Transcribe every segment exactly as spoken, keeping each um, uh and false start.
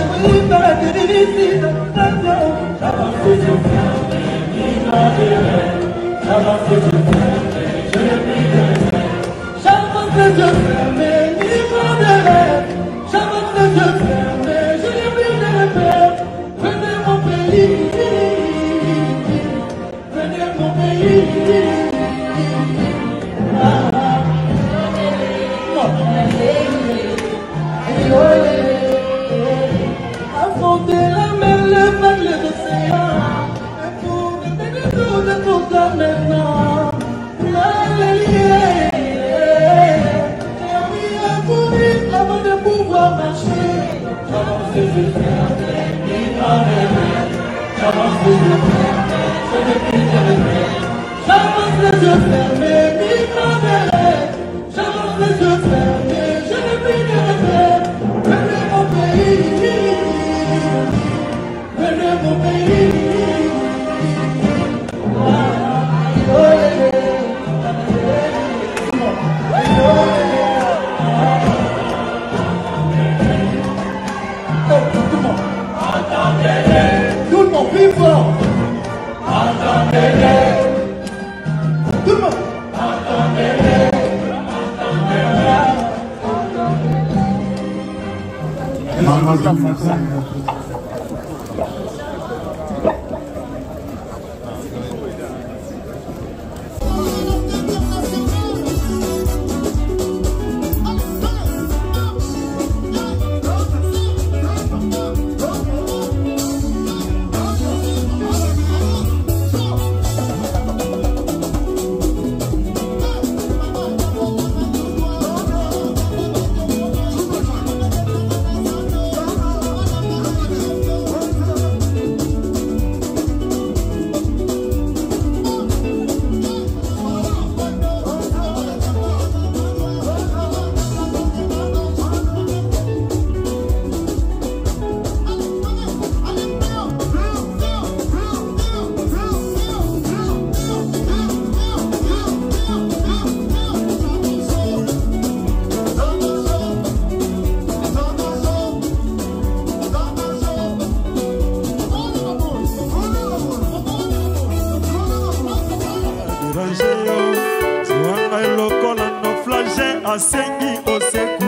Asengi oseku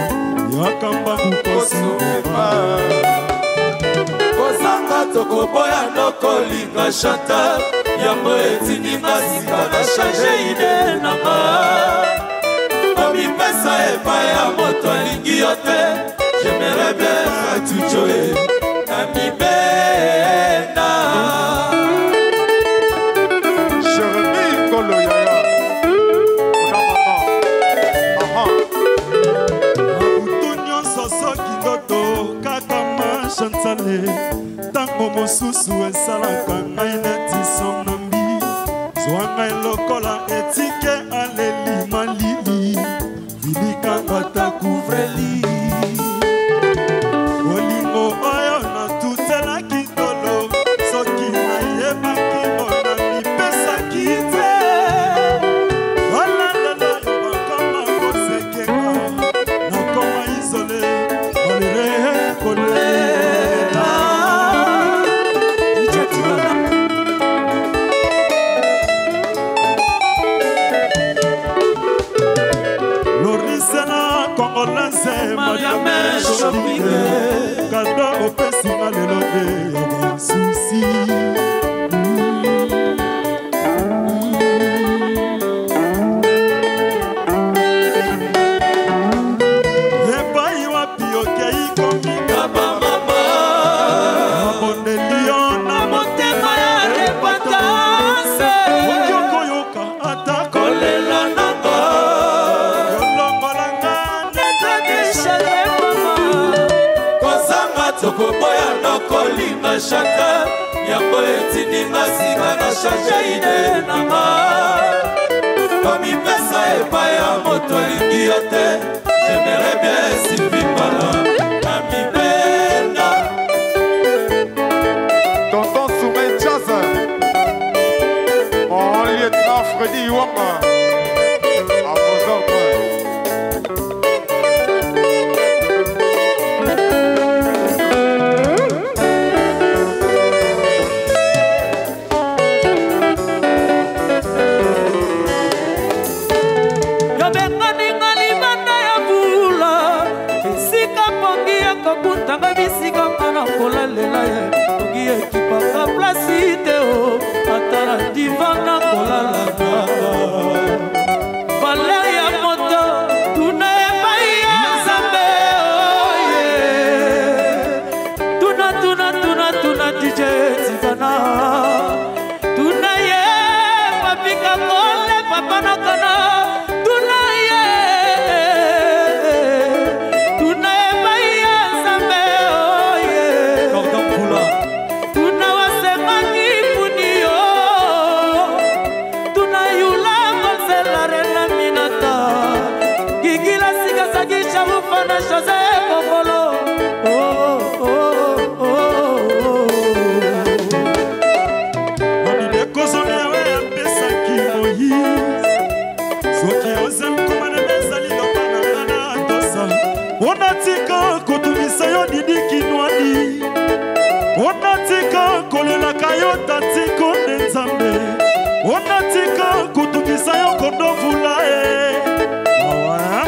yakamba kukosupa Kozanga toko boya no kolinga chata Yambo etini masika na change ide nama Omi pesa epa ya moto alingi yote J'aimerais bien atuchoe na mi bena Jeremy Kolo Yaya tango mosusu esalaka ngai neti sonambi zwa ngai lokola etike aleli malili vilikanga ta kuvreli olingo oyo natutelaki tolo soki nayebaki ona mipesaki te olalala yo bakoma kosekeka nakoma isole olere kole Mariamé shopping Kado opesi malelo de ya susi Epai wapi okei komi Kaba mama Aboneli ona motema ya repatase Okyoko yoka ata kolela nanga Yolongolanga Toko boya no kolinga chata Yambo etini masika na change ide nama Komi pesa epa ya moto alingi yote J'aimerais bien Sylvie Pala na mi bena Tonton Soumé Jazz Mon lieutenant Freddy Wamba à vos ordres. na D J Tigana tuna ye papika kole papa nakana tuna ye tuna ye baya sambe oye Cordon Poula tuna wasema kipunio tuna yula konsela rena minata gigila siga sagisha mufana Jose Kokolo oh oh oh oh onatika kotumisa yo didi kinwani onatika kolela kayo tatiko nenzambe onatika kotumisa yo kondovula e awa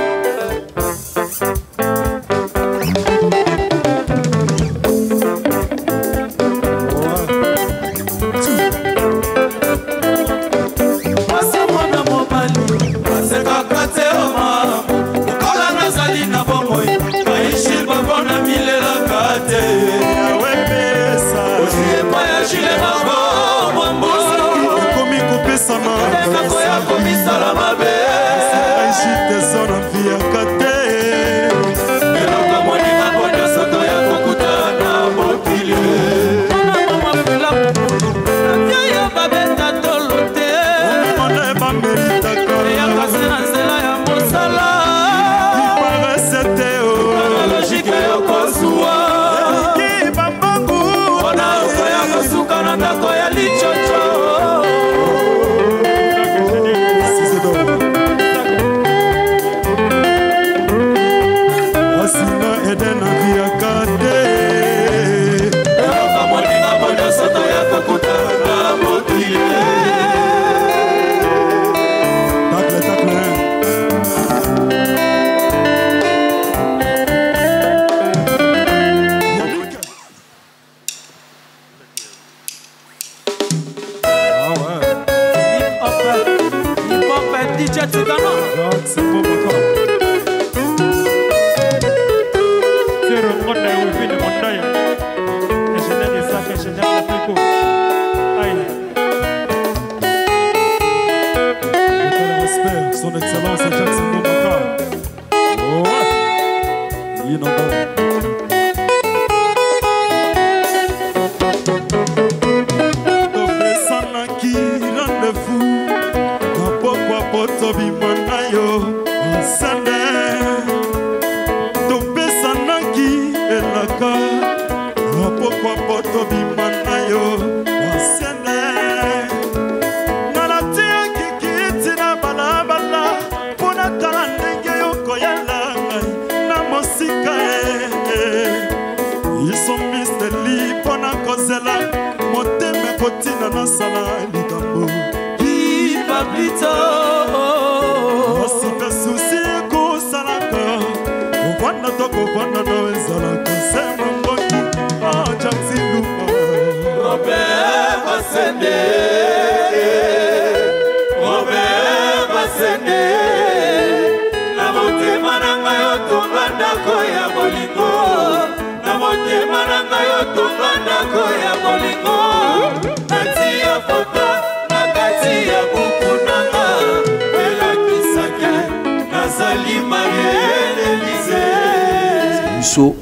biso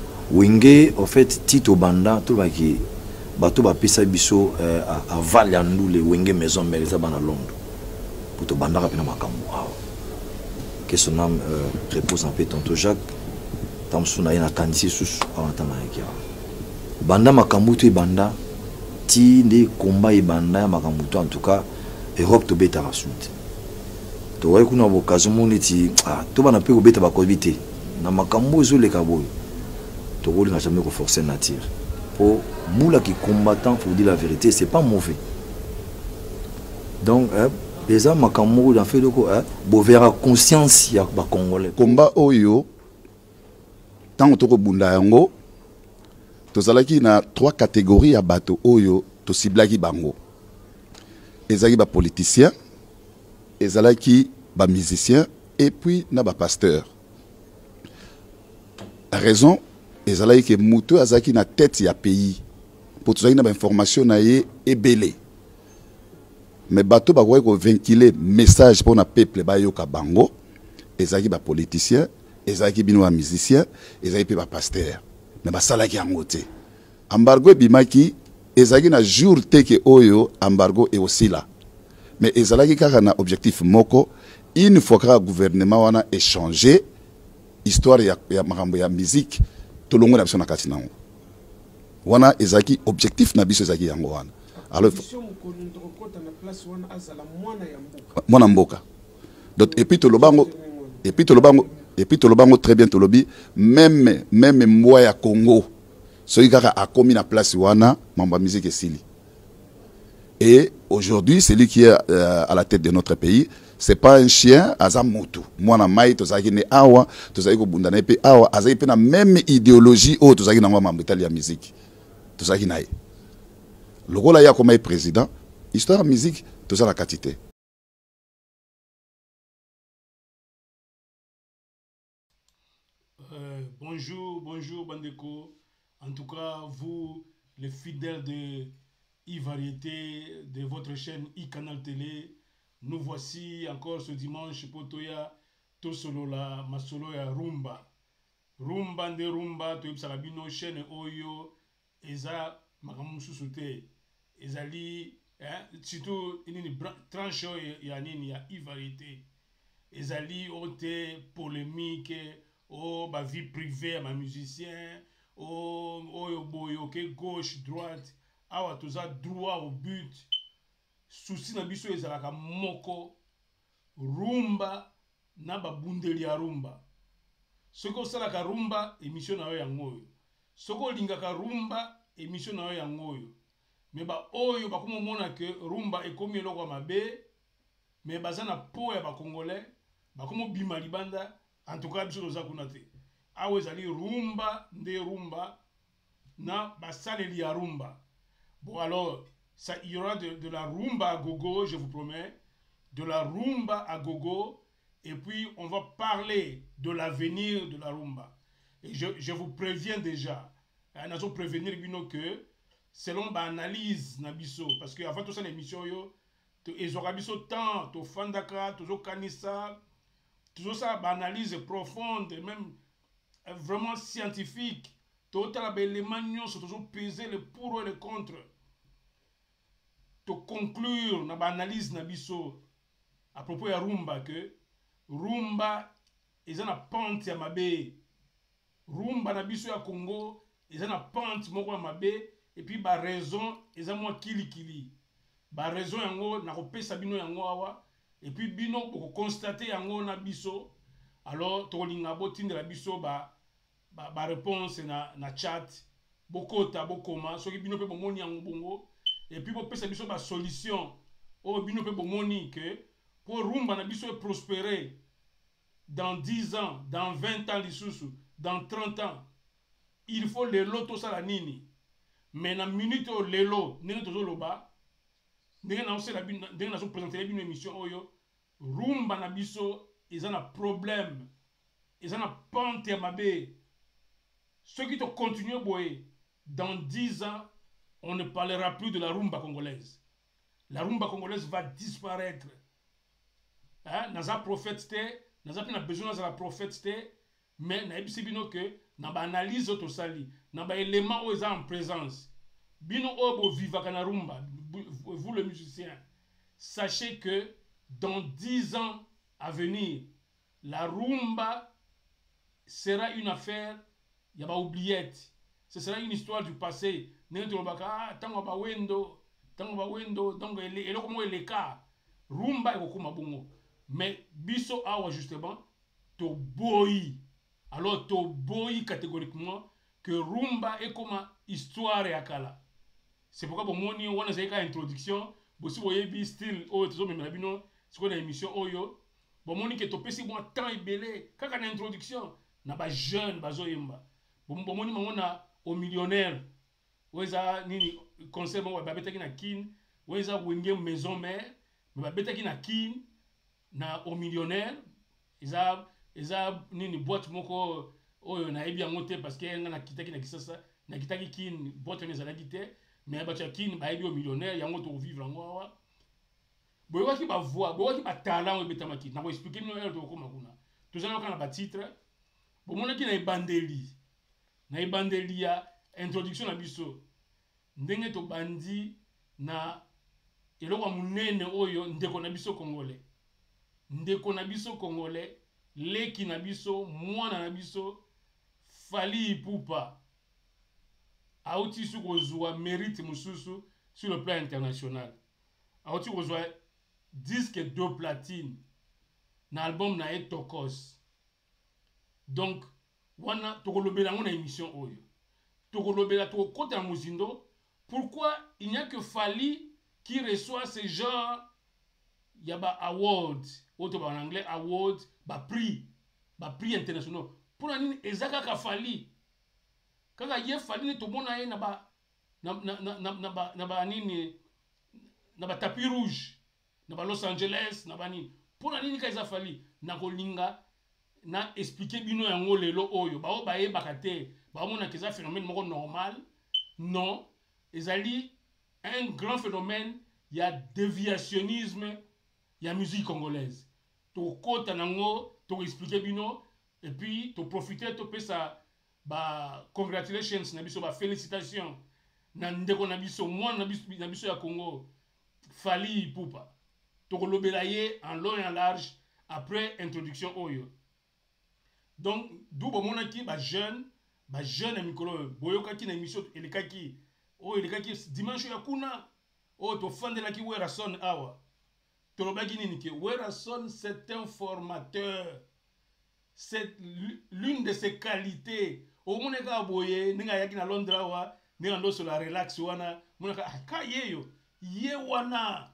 wenge en fait Tito Banda tout va qui bateau ba pesa biso à Valiandou les wenge maison mère za bana Londres pour to Banda rapina makambo que son âme repose en paix tonto Jacques tamsuna ina kanisi sus awatana yakia Banda makambo to Banda ti de combat et Banda makambo to en tout cas Europe to beta rasunte to ouais kuna occasion moneti ah to bana pe ko beta ba ko vite na makambo zo le kaboy to rôle n'a jamais forcer nature pour moula qui combattant faut dire la vérité c'est pas mauvais donc hein, les hommes makambo dans fait de quoi hein bovera conscience ya ba congolais combat oyo tant to ko bunda yango to zalaki na trois catégories ya bato oyo to ciblaki bango ezaki ba politiciens ezalaki ba musiciens et puis na ba pasteur. La raison ezalaki que muto azaki na tête ya pays pour tozalaki na bainformation na ye ebele. Mais bato bakoki kovinkile message pour na peuple bayoka bango, ezalaki bapoliticien, ezalaki bino bamusicien, ezalaki mpe bapasteur. Mais basalaki yango te. Embargo ebimaki, ezalaki na jour te ke oyo embargo e aussi là. Mais ezalaki kaka na objectif moko, une fois que le gouvernement wana échangé, histoire ya, ya makambo ya musique, tout le monde a besoin de kati nango. Wana ezalaki objectif na biso ezalaki yango wana. Alors mwana mboka. Donc et puis to lobango et puis to lobango et puis to lobango très bien to lobi même même mwa ya Congo. Soki kaka akomi na place wana mamba musique esili. Et aujourd'hui, celui qui est euh, à la tête de notre pays, c'est pas un chien, aza motu. Moi na mai tozaki ne awa, tozaki ko bundana pe awa, azaki pe na même idéologie o tozaki na ngwa mbetali ya musique. Tozaki nae. Lokola ya comme président, histoire musique tozala la quantité. Euh, bonjour, bonjour Bandeko. En tout cas, vous les fidèles de i-Variété, de votre chaîne i-Canal Télé, nous voici encore ce dimanche pour Toya Tosolola Masolo ya Rumba. Rumba de Rumba, Toyib Salabino, chaîne Oyo, Eza Makamususute, Ezali, surtout, il y a une tranche, il y a i-Variété. Ezali, ote, polémique, oh, ma vie privée, ma musicien, oh, oh, boyo, gauche, droite. Awa toza droit au but. Souci na biso ezalaka moko. Rumba na babundeli ya rumba. Soko salaka rumba émission na yo yango. Soko lingaka rumba émission na yo yango. Mais ba oyo bakomo mona que rumba ekomi eloko mabe. Mais bazana po ya ba congolais bakomo bima libanda en tout cas biso toza kuna te. Awa ezali rumba nde rumba na basaleli ya rumba. Bon alors, ça, il y aura de, de la rumba à gogo, je vous promets, de la rumba à gogo, et puis on va parler de l'avenir de la rumba. Et je, je vous préviens déjà, nous allons prévenir que selon l'analyse Nabiso, parce qu'avant tout ça, l'émission, ils auront biso temps, to fandaka, to kanisa, tout ça, analyse profonde, même vraiment scientifique. Total élément sont toujours peser le pour et le contre. Pour conclure na analyse na biso à propos de rumba que rumba est na pente ya mabe. Rumba na biso ya Congo est na pente moko ya mabe et puis ba raison est moi kili kili. Ba raison yango na kopesa bino yango awa et puis bino pour constater yango na biso alors to linga botinde la biso ba Ba, ba réponse na, na chat bokota bokoma soki bino pe bomoni yango bongo et puis bopesa biso ba solution o bino pe bomoni que pour rumba na biso prospérer dans dix ans, dans vingt ans lisusu, dans trente ans, il faut le loto sala nini. Mais na minute o lelo ndenge tozoloba ndenge na osela bino ndenge na so présenter bino émission oyo rumba na biso eza na problème eza na pente ya mabe. Ceux qui te continuent boyer, dans dix ans, on ne parlera plus de la rumba congolaise. La rumba congolaise va disparaître. Hein? Naza prophète, naza pas besoin de la prophète, mais na ebisi bino que na ba analyse to sali, na ba élément où ils en présence. Bino obo viva kana rumba, vous le musicien, sachez que dans dix ans à venir, la rumba sera une affaire. Il y a pas oubliette. Ce sera une histoire du passé. Ah, tango ba wendo, tango ba wendo, donc elle est comme elle est cas. Rumba et kuma bongo. Mais biso awa justement to boy. Alors to boy catégoriquement que rumba est comme histoire et akala. C'est pourquoi bon moni on a une introduction, bosi voyez bi style oh toujours même la bino, c'est quoi l'émission oyo. Bon moni que to pesi bon temps et belé, kaka na introduction na ba jeune bazoyemba. Bon moni mangona au millionnaire weza nini concert bon ba betaki na kin weza wenge maison mère mais ba betaki na kin na au millionnaire eza eza nini boîte moko oyo na ebi yango te parce que nga na kitaki na kisasa na kitaki kin boîte ne zala kité mais bachakini ba ebi millionnaire yango to vivre ngo wa boyoka ki ba voix boyoka ki ba talent betamaki na ko expliquer no to ko makuna to zana kana ba titre bo mona ki na ibandeli na ibandeli ya introduction na biso ndenge to bandi na eloko munene oyo ndeko na biso congolais ndeko na biso congolais leki na biso mwana na biso Fally Ipupa auti su kozwa mérite mususu sur le plan international auti kozwa disque de platine na album na Etokos. Donc wana tokolobela ngona émission oyo tokolobela tokota na muzindo. Pourquoi il n'y a que Fally qui reçoit ce genre y a ba award auto ba en anglais award ba prix ba prix international pour nini ezaka ka Fally kaka ye Fally ne to mona ye na ba na na na na ba na ba nini na ba tapis rouge na ba Los Angeles na ba nini pour nini ka eza Fally na kolinga na expliquer bino yango lelo oyo ba o ba ye bakate ba mona ke za phénomène moko normal. Non, ezali un grand phénomène, il y a déviationnisme, il y a musique congolaise. To kota nango, to expliquer bino, et puis to profiter, to faire ça, bah, congratulations, nabiso, bah, félicitations, na ndeko nabiso, moi nabiso, nabiso ya Congo, Fally Ipupa. To kolobelaye en long et en large, après introduction oyo. Donc, d'où bon monaki, bah, jeune, bah, jeune à Mikolo, boyoka ki na émission, elekaki, oh il est qui dimanche ya kuna oh to fan de la ki Werason awa to lo bagi nini ki Werason c'est un formateur, c'est l'une de ses qualités. Au moneka boye ninga yaki na Londres awa ninga ndo so la relax wana moneka ka yeyo ye wana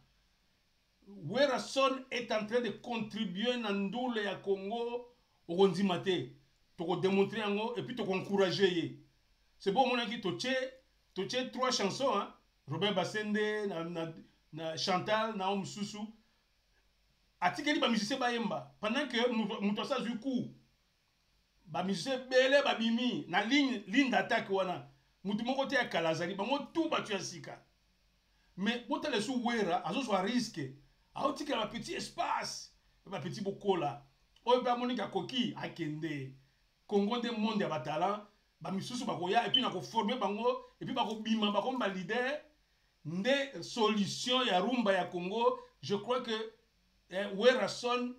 Werason est en train de contribuer na ndule ya Congo au ndimate to ko démontrer yango et puis to encourager ye. C'est bon monaki to che tu as trois chansons, hein? Robert Bassende, na, na, na Chantal, na Oumsusu. Atikeli ba musicien ba yemba. Pendant que Moutosa Zuku, ba musicien bele ba bimi, na ligne, ligne d'attaque wana. Moutou moko te ya Kalazari, ba mo tout ba tu ya sika. Mais bota le sou wera, azo so risque. A otika ba petit espace, ba petit bokola. Oyo ba monika koki akende. Congo de monde ya ba talent. Ba misusu bakoya et puis na ko former bango et puis bako bima bako ba leader nde solution ya rumba ya Congo. Je crois que eh, Werason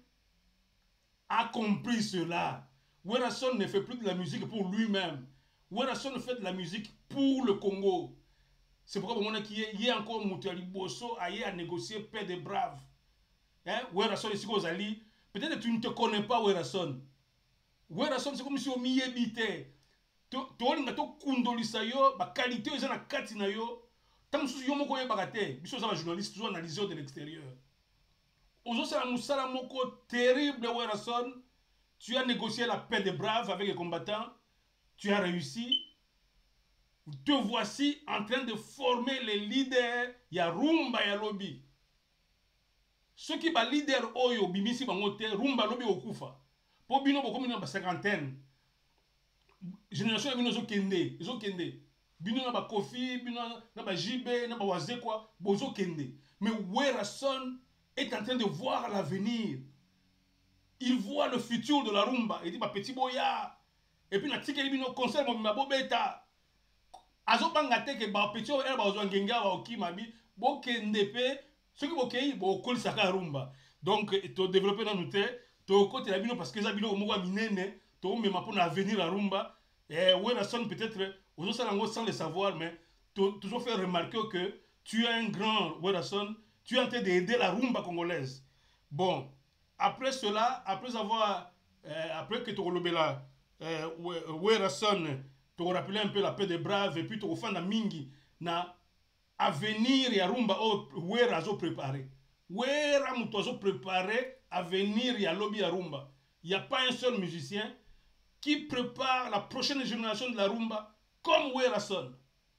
a compris cela. Werason ne fait plus de la musique pour lui-même. Werason fait de la musique pour le Congo. C'est pourquoi mon qui est y a encore Moutali Bosso a à négocier paix des braves. Hein, Werason ici aux Ali, peut-être que tu ne te connais pas Werason. Werason c'est comme si on m'y habitait. Tolinga to kundolisa yo ba qualité eza na kati na yo tant que yo moko yebaka te biso za ba journaliste toujours analyser de l'extérieur ozo sala musala moko terrible. Werason, tu as négocié la paix des braves avec les combattants, tu as réussi, te voici en train de former les leaders ya rumba ya lobby. Ceux qui ba leader oyo bimisi bango te rumba lobby okufa po bino boko bino ba cinquantaine. Génération bino zo kende zo kende bino na ba Kofi bino na ba J B na ba Waze quoi bozo kende. Mais Werason est en train de voir l'avenir, il voit le futur de la rumba. Il dit ba petit boya et puis na tikeli bino concert mo ma bobeta azo banga te ke ba petit o ba zo ngenga ba okima bi bo kende pe ce qui bokei bo kol saka rumba. Donc to développer dans nous te to côté la bino parce que za bino mo wa minene to même pour l'avenir la rumba. Et Werason peut-être sans le savoir, mais toujours faire remarquer que tu es un grand Werason, tu es en train d'aider la rumba congolaise. Bon, après cela, après avoir euh, après que tu as là euh, Werason, tu as rappelé un peu la paix des braves et puis tu as fait la mingi na avenir ya rumba oh Werazo préparé. Wera mutozo préparé avenir ya lobby ya rumba. Il n'y a pas un seul musicien qui prépare la prochaine génération de la rumba comme Werason.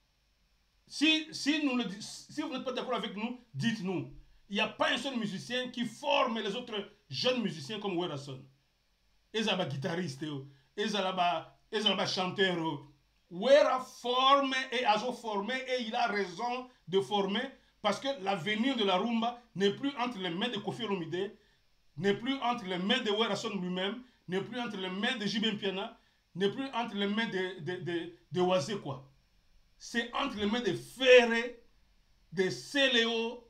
Si, si, nous le, si vous n'êtes pas d'accord avec nous, dites-nous. Il n'y a pas un seul musicien qui forme les autres jeunes musiciens comme Werason. Ils sont guitaristes, ils sont chanteur, Wera forme et Azo formé et il a raison de former parce que l'avenir de la rumba n'est plus entre les mains de Kofi Olomide, n'est plus entre les mains de Werason lui-même, n'est plus entre les mains de J B Mpiana, n'est plus entre les mains de, de, de, de Wazé quoi. C'est entre les mains de Ferré, de Seleo,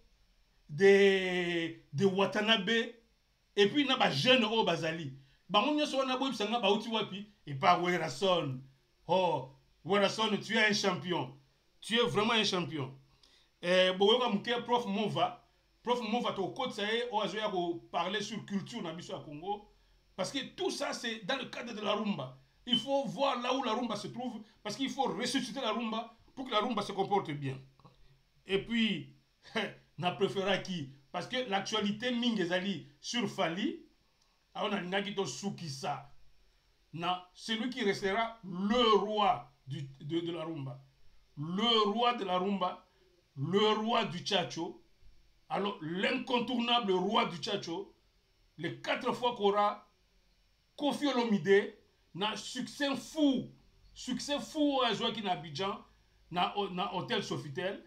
de, de Watanabe, et puis il y a des jeunes au Bazali. Bango so na boy sanga ba uti wapi et pas Werason. Oh, Werason, tu es un champion. Tu es vraiment un champion. Eh boyoka muke prof Mova, prof Mova to côté ça est o azoya ko parler sur culture na biso à Congo parce que tout ça c'est dans le cadre de la rumba. Il faut voir là où la rumba se trouve parce qu'il faut ressusciter la rumba pour que la rumba se comporte bien. Et puis na préféré qui parce que l'actualité mingezali sur Fali on a Nagito Sukisa. Celui qui restera le roi du, de, de la rumba. Le roi de la rumba. Le roi du tchatcho. Alors, l'incontournable roi du tchatcho. Les quatre fois qu'on aura Kofi Olomide na succès fou. Succès fou à jouer qui na Abidjan. Na, na hôtel Sofitel.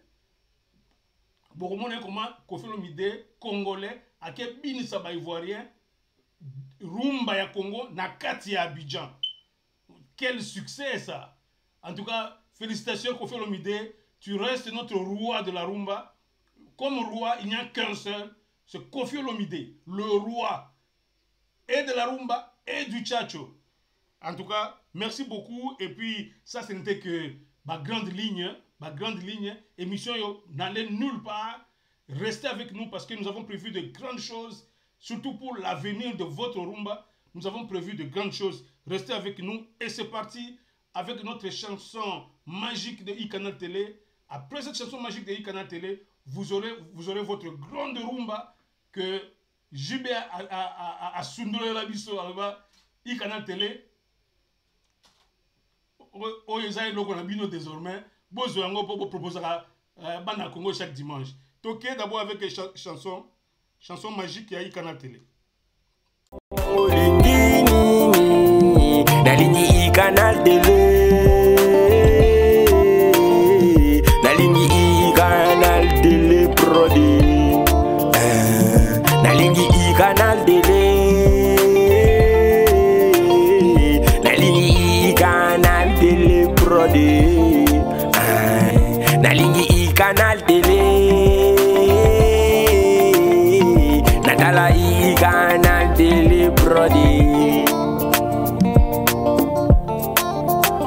Bon, comment Kofi Olomide, Congolais, à quel bini ça va ivoirien. Rumba ya Congo na kati ya Abidjan. Quel succès ça. En tout cas, félicitations Kofi Olomide, tu restes notre roi de la rumba. Comme roi, il n'y a qu'un seul, c'est Kofi Olomide, le roi et de la rumba et du tchatcho. En tout cas, merci beaucoup et puis ça ce n'était que ma grande ligne, ma grande ligne, émission n'allait nulle part. Restez avec nous parce que nous avons prévu de grandes choses. Surtout pour l'avenir de votre rumba, nous avons prévu de grandes choses. Restez avec nous et c'est parti avec notre chanson magique de iCanal Télé. Après cette chanson magique de iCanal Télé, vous aurez, vous aurez votre grande rumba que J B a Sundole Labiso à iCanal Télé. Oyezaï Logo Nabino désormais. Bozo Yango pour proposer à Bana Congo chaque dimanche. Toquez d'abord avec les chansons. Chanson magique ya iCanal Télé. Nalingi iCanal Télé. Nalingi iCanal Télé Prodi. Nalingi iCanal Télé. Nalingi iCanal Télé Prodi. Nalingi iCanal Télé. Natala iCanal Télé Prodi.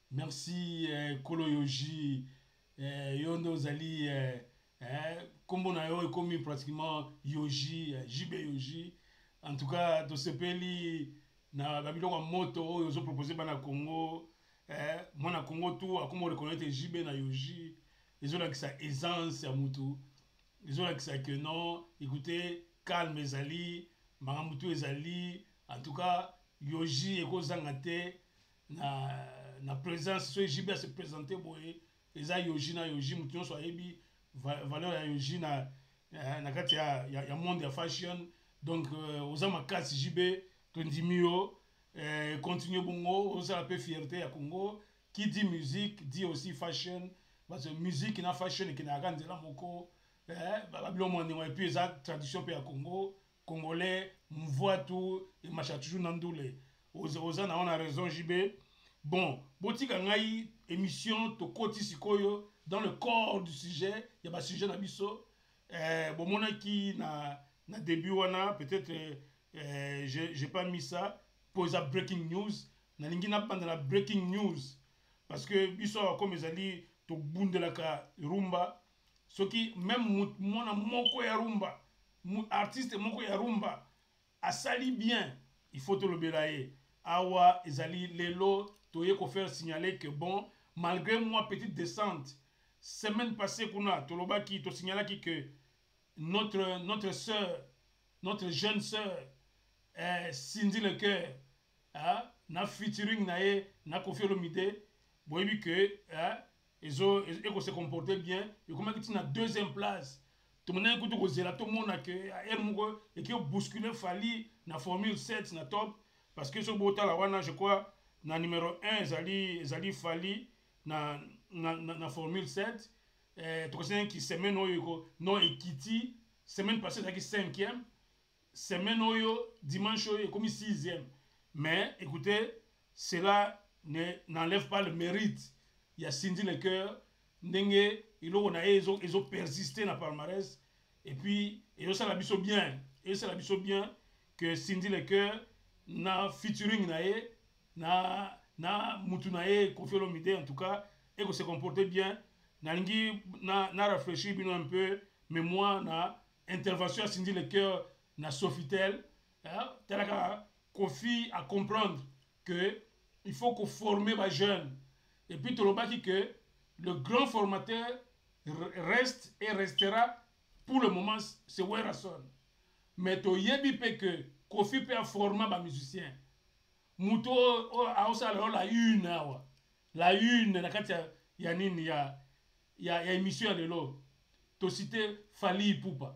merci eh, Kolo Yoji eh, Yondo Zali eh, eh, Kombo na yo ekomi pratiquement Yoji eh, J B Yoji. En tout cas to sepeli na babiloko moto oyo ozo proposer bana Congo eh, mwana Congo tout akomo reconnaître J B na Yoji. Ils ont là que ça aisance à mutu. Ils ont là que ça que non, écoutez, calme ezali, maramutu ezali. En tout cas, Yoji eko zangate na na présence so J B a se présenter boye. Eza Yoji na Yoji mutu no so ebi valeur ya Yoji na na kati ya ya monde ya fashion. Donc aux amakasi J B tondimio euh continue bongo, on a peu fierté ya Congo. Qui dit musique dit aussi fashion. Parce que musique na fashion et qui na grande la moko eh babilo monde et puis ça tradition pe ya Congo congolais mvoa tout et macha toujours nandoule aux aux na on a raison J B. Bon botika ngai émission to koti sikoyo dans le corps du sujet il y a ba sujet na biso eh bon mona qui na na début wana peut-être eh j'ai j'ai pas mis ça pour ça breaking news na lingi na banda la breaking news parce que biso comme ils ali to bundelaka rumba soki même mona moko ya rumba artiste moko ya rumba asali bien il faut te le belaye awa ezali lelo toye ko faire signaler que bon malgré moi petite descente semaine passée kuna to lobaki to signaler que notre notre sœur notre jeune sœur eh, Cindy Le Cœur ah na featuring nae na Koffi Olomide boyebi que ah ils ont ils se comporter bien et comment que tu na deuxième place tout le monde écoute que zela tout le monde que elle moko et qui bousculer Fally na formule sept na top parce que ce bota la wana je crois na numéro un zali zali Fally na na na formule sept euh to connais qui semaine oyo non Ekiti semaine passée zaki cinquième semaine oyo dimanche oyo comme sixième mais écoutez cela ne n'enlève pas le mérite. Il y a Cindy Le Cœur, Ndenge, ils ont persisté dans le palmarès. Et puis, ils ont biso bien. Ils ont biso bien que Cindy Le Cœur, na featuring nae, na na mutu nae, Koffi Olomide en tout cas, et que se comportait bien. Na lingi na na réfléchi bino un peu, mais moi na intervention à Cindy Le Cœur, na Sofitel, hein, telaka Koffi à comprendre que il faut qu'on forme les jeunes. Et puis, tu l'as dit que le grand formateur reste et restera pour le moment, c'est Werason. Mais tu as dit que Koffi peut former les musiciens. Mouto a aussi la une. La une, il y a une il y a émission de l'eau. Tu as cité Fally Ipupa.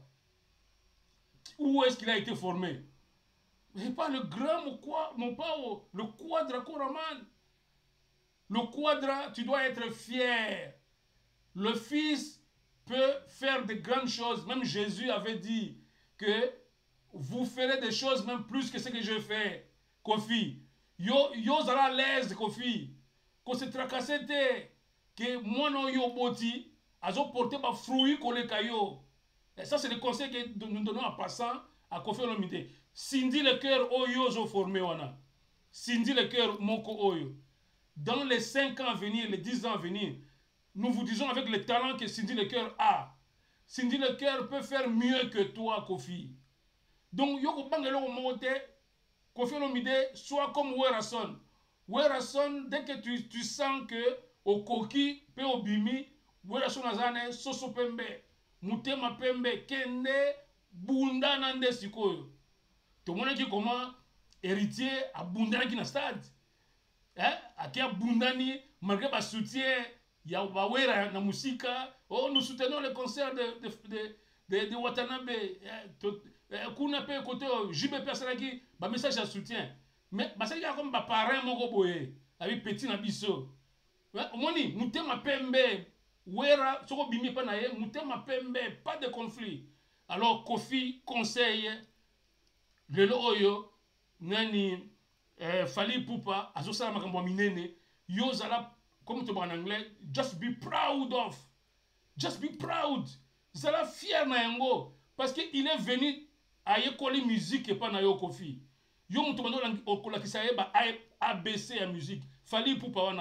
Où est-ce qu'il a été formé? Mais pas le grand, mon quoi, mon pas le quadra Koraman. Le quadra, tu dois être fier. Le fils peut faire de grandes choses. Même Jésus avait dit que vous ferez des choses même plus que ce que je fais. Koffi. Yo, yo zara l'aise, Koffi. Qu'on se tracasse, que moi non yo boti, azo porter ma fruit qu'on les caillots. Et ça, c'est le conseil que nous donnons en passant à Koffi Olomide. Cindy Le Cœur oyo zo formé wana. Cindy Le Cœur moko oyo. Dans les cinq ans à venir, les dix ans à venir, nous vous disons avec le talent que Cindy Le Cœur a. Cindy Le Cœur peut faire mieux que toi, Koffi. Donc, yoko bangelo monte, Koffi Olomide soit comme Werason. Werason, dès que tu, tu sens que au koki pe obimi, Werason azane soso pembe, mutema pembe, kende bunda nande sikoyo. Tout le monde qui comment héritier a bunda qui na stade. Eh, aki a bundani malgré ba soutien, ya ba wera na musika. Oh, nous soutenons le concert de de de de, de Watanabe. Eh, kuna pe côté J B Personaki, ba message de soutien. Mais ba ça y a comme ba parrain moko boye, avec petit na biso. Moni, mutema pembe, wera soko bimi pa na ye, mutema pembe, pas de conflit. Alors Koffi conseille le oyo nani eh, Fally Ipupa azosala makambo minene yo zala comme tu en anglais just be proud of just be proud zala fier na yango parce que il est venu à école musique et pas na yo Koffi yo mutu bando okolakisa ye ba A B C ya musique Fally Ipupa wana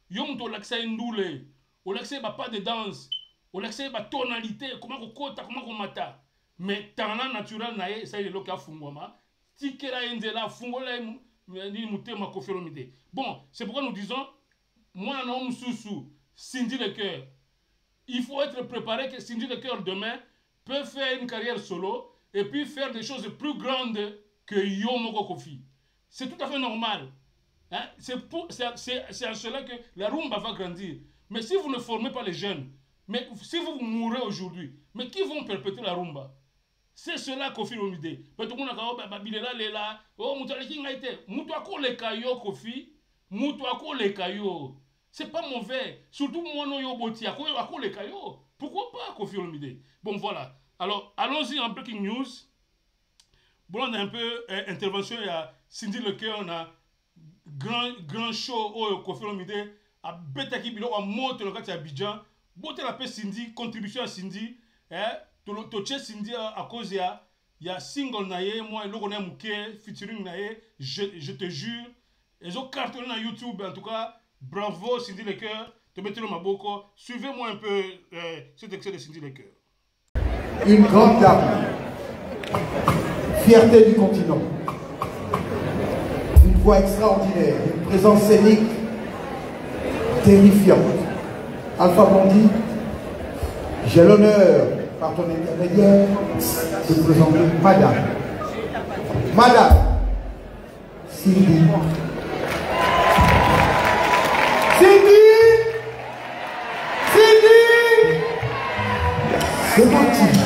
yo muto l'accès ndule, o l'accès ba pas de danse, o l'accès ba tonalité, comment ko kota, comment ko mata. Mais talent naturel na ye ça est le cas fungwama. Tikera enzela fungola ni mutema Koffi Olomide. Bon, c'est pourquoi nous disons moi un homme sous-sous, Cindy Le Cœur. Il faut être préparé que Cindy Le Cœur demain peut faire une carrière solo et puis faire des choses plus grandes que Yo Moko Koffi. C'est tout à fait normal. Hein? C'est à cela que la rumba va grandir. Mais si vous ne formez pas les jeunes, mais si vous mourrez aujourd'hui, mais qui vont perpétuer la rumba? C'est cela Koffi Olomide. Mais tout le monde a dit, Lela, oh, Moutaleki n'a été. Moutouako le kayo, Koffi. Moutouako le kayo. C'est pas mauvais. Surtout moi, non, yo boti. Ako le kayo. Pourquoi pas Koffi Olomide? Bon, voilà. Alors, allons-y en breaking news. Bon, on a un peu euh, intervention. Il y a Cindy Le Cœur, on a grand, grand show au Koffi Olomide. A Betaki Bilo, a monte le gars à Abidjan. Bote la paix Cindy, contribution à Cindy. Hein? Toche Cindy à cause il y a single naye moi le connais mouké featuring naye je, je te jure ils ont cartonné sur YouTube en tout cas bravo Cindy Le Cœur te mettez le maboko suivez-moi un peu euh, cet extrait de Cindy Le Cœur. Une grande dame, fierté du continent, une voix extraordinaire, une présence scénique terrifiante. Alpha Blondy, j'ai l'honneur par ton intermédiaire, de vous présenter Madame. Madame Cindy. Cindy Cindy c'est parti.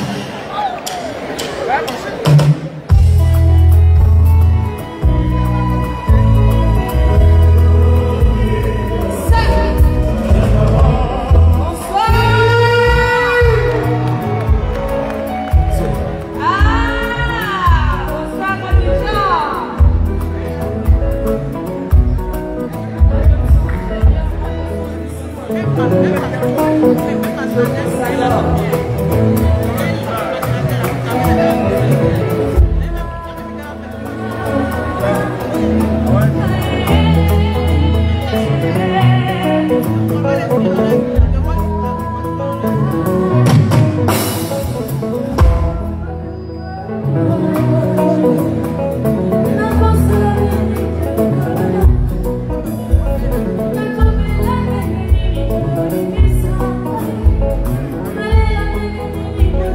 Thank you.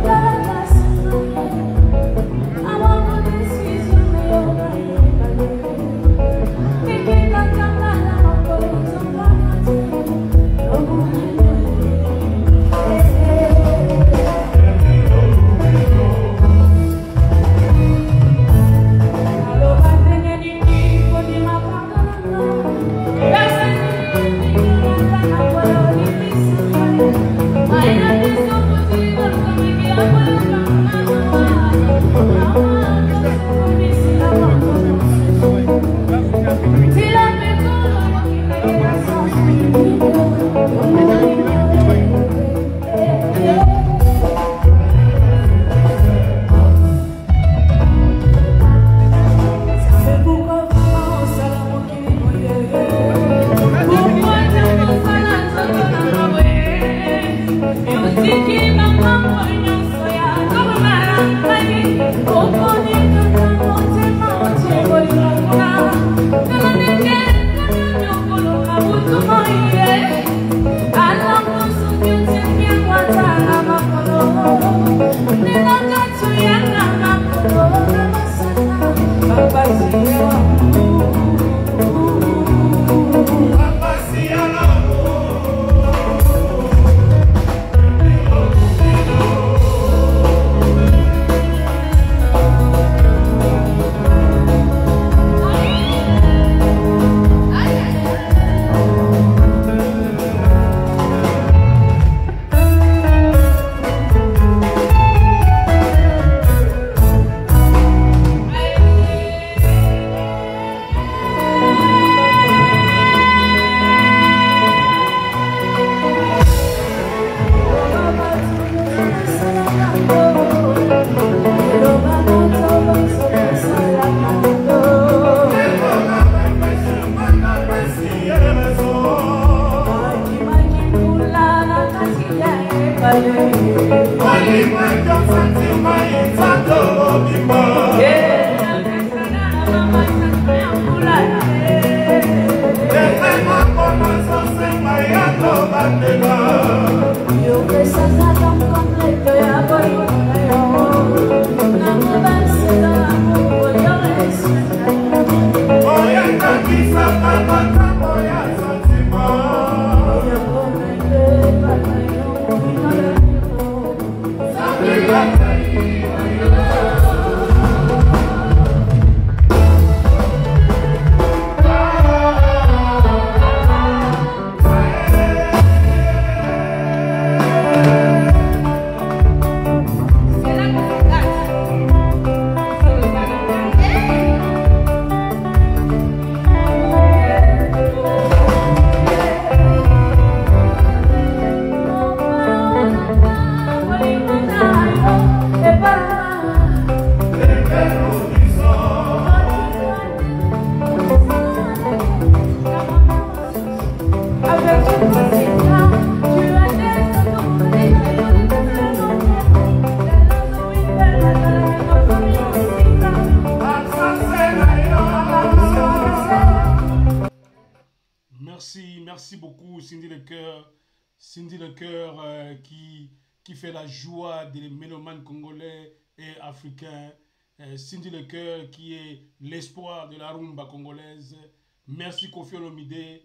Merci beaucoup Cindy Le Cœur, Cindy Le Cœur euh, qui, qui fait la joie des mélomanes congolais et africains. Euh, Cindy Le Cœur qui est l'espoir de la rumba congolaise. Merci Koffi Olomide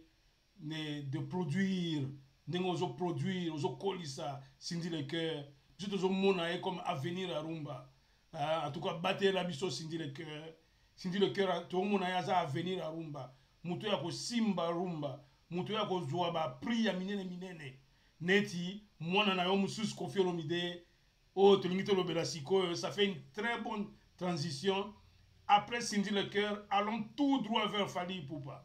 de, de produire, de produire, de colissa Cindy Le Cœur. Je te dis comme avenir à rumba. Euh, en tout cas, battre la biso Cindy Le Cœur. Cindy Le Cœur, tout le monde a avenir à rumba. Mutu ya ko simba rumba. Mutu ya ko zwa ba pri ya minene minene neti mwana na yo mususu Koffi Olomide oh tulingito lo belasiko. Ça fait une très bonne transition. Après Cindy Le Cœur, allons tout droit vers Fally Ipupa.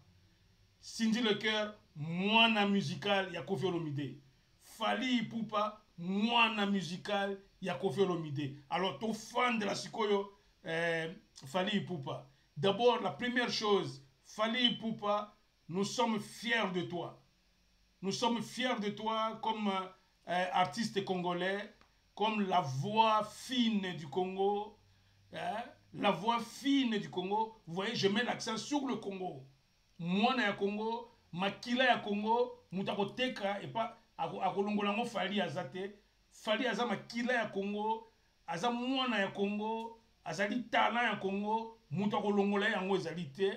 Cindy Le Cœur, mwana musical ya Koffi Olomide. Fally Ipupa, mwana musical ya Koffi Olomide. Alors ton fan de la sikoyo euh, Fally Ipupa. D'abord la première chose, Fally Ipupa, nous sommes fiers de toi. Nous sommes fiers de toi comme euh, artiste congolais, comme la voix fine du Congo. Hein? La voix fine du Congo. Vous voyez, je mets l'accent sur le Congo. Moi, na Congo, makila ya Congo, mutakoteka et pas akolongolango Fally azate. Fally aza makila ya Congo, aza mwana ya Congo, azali talent ya Congo, mutakolongola yango ezali te.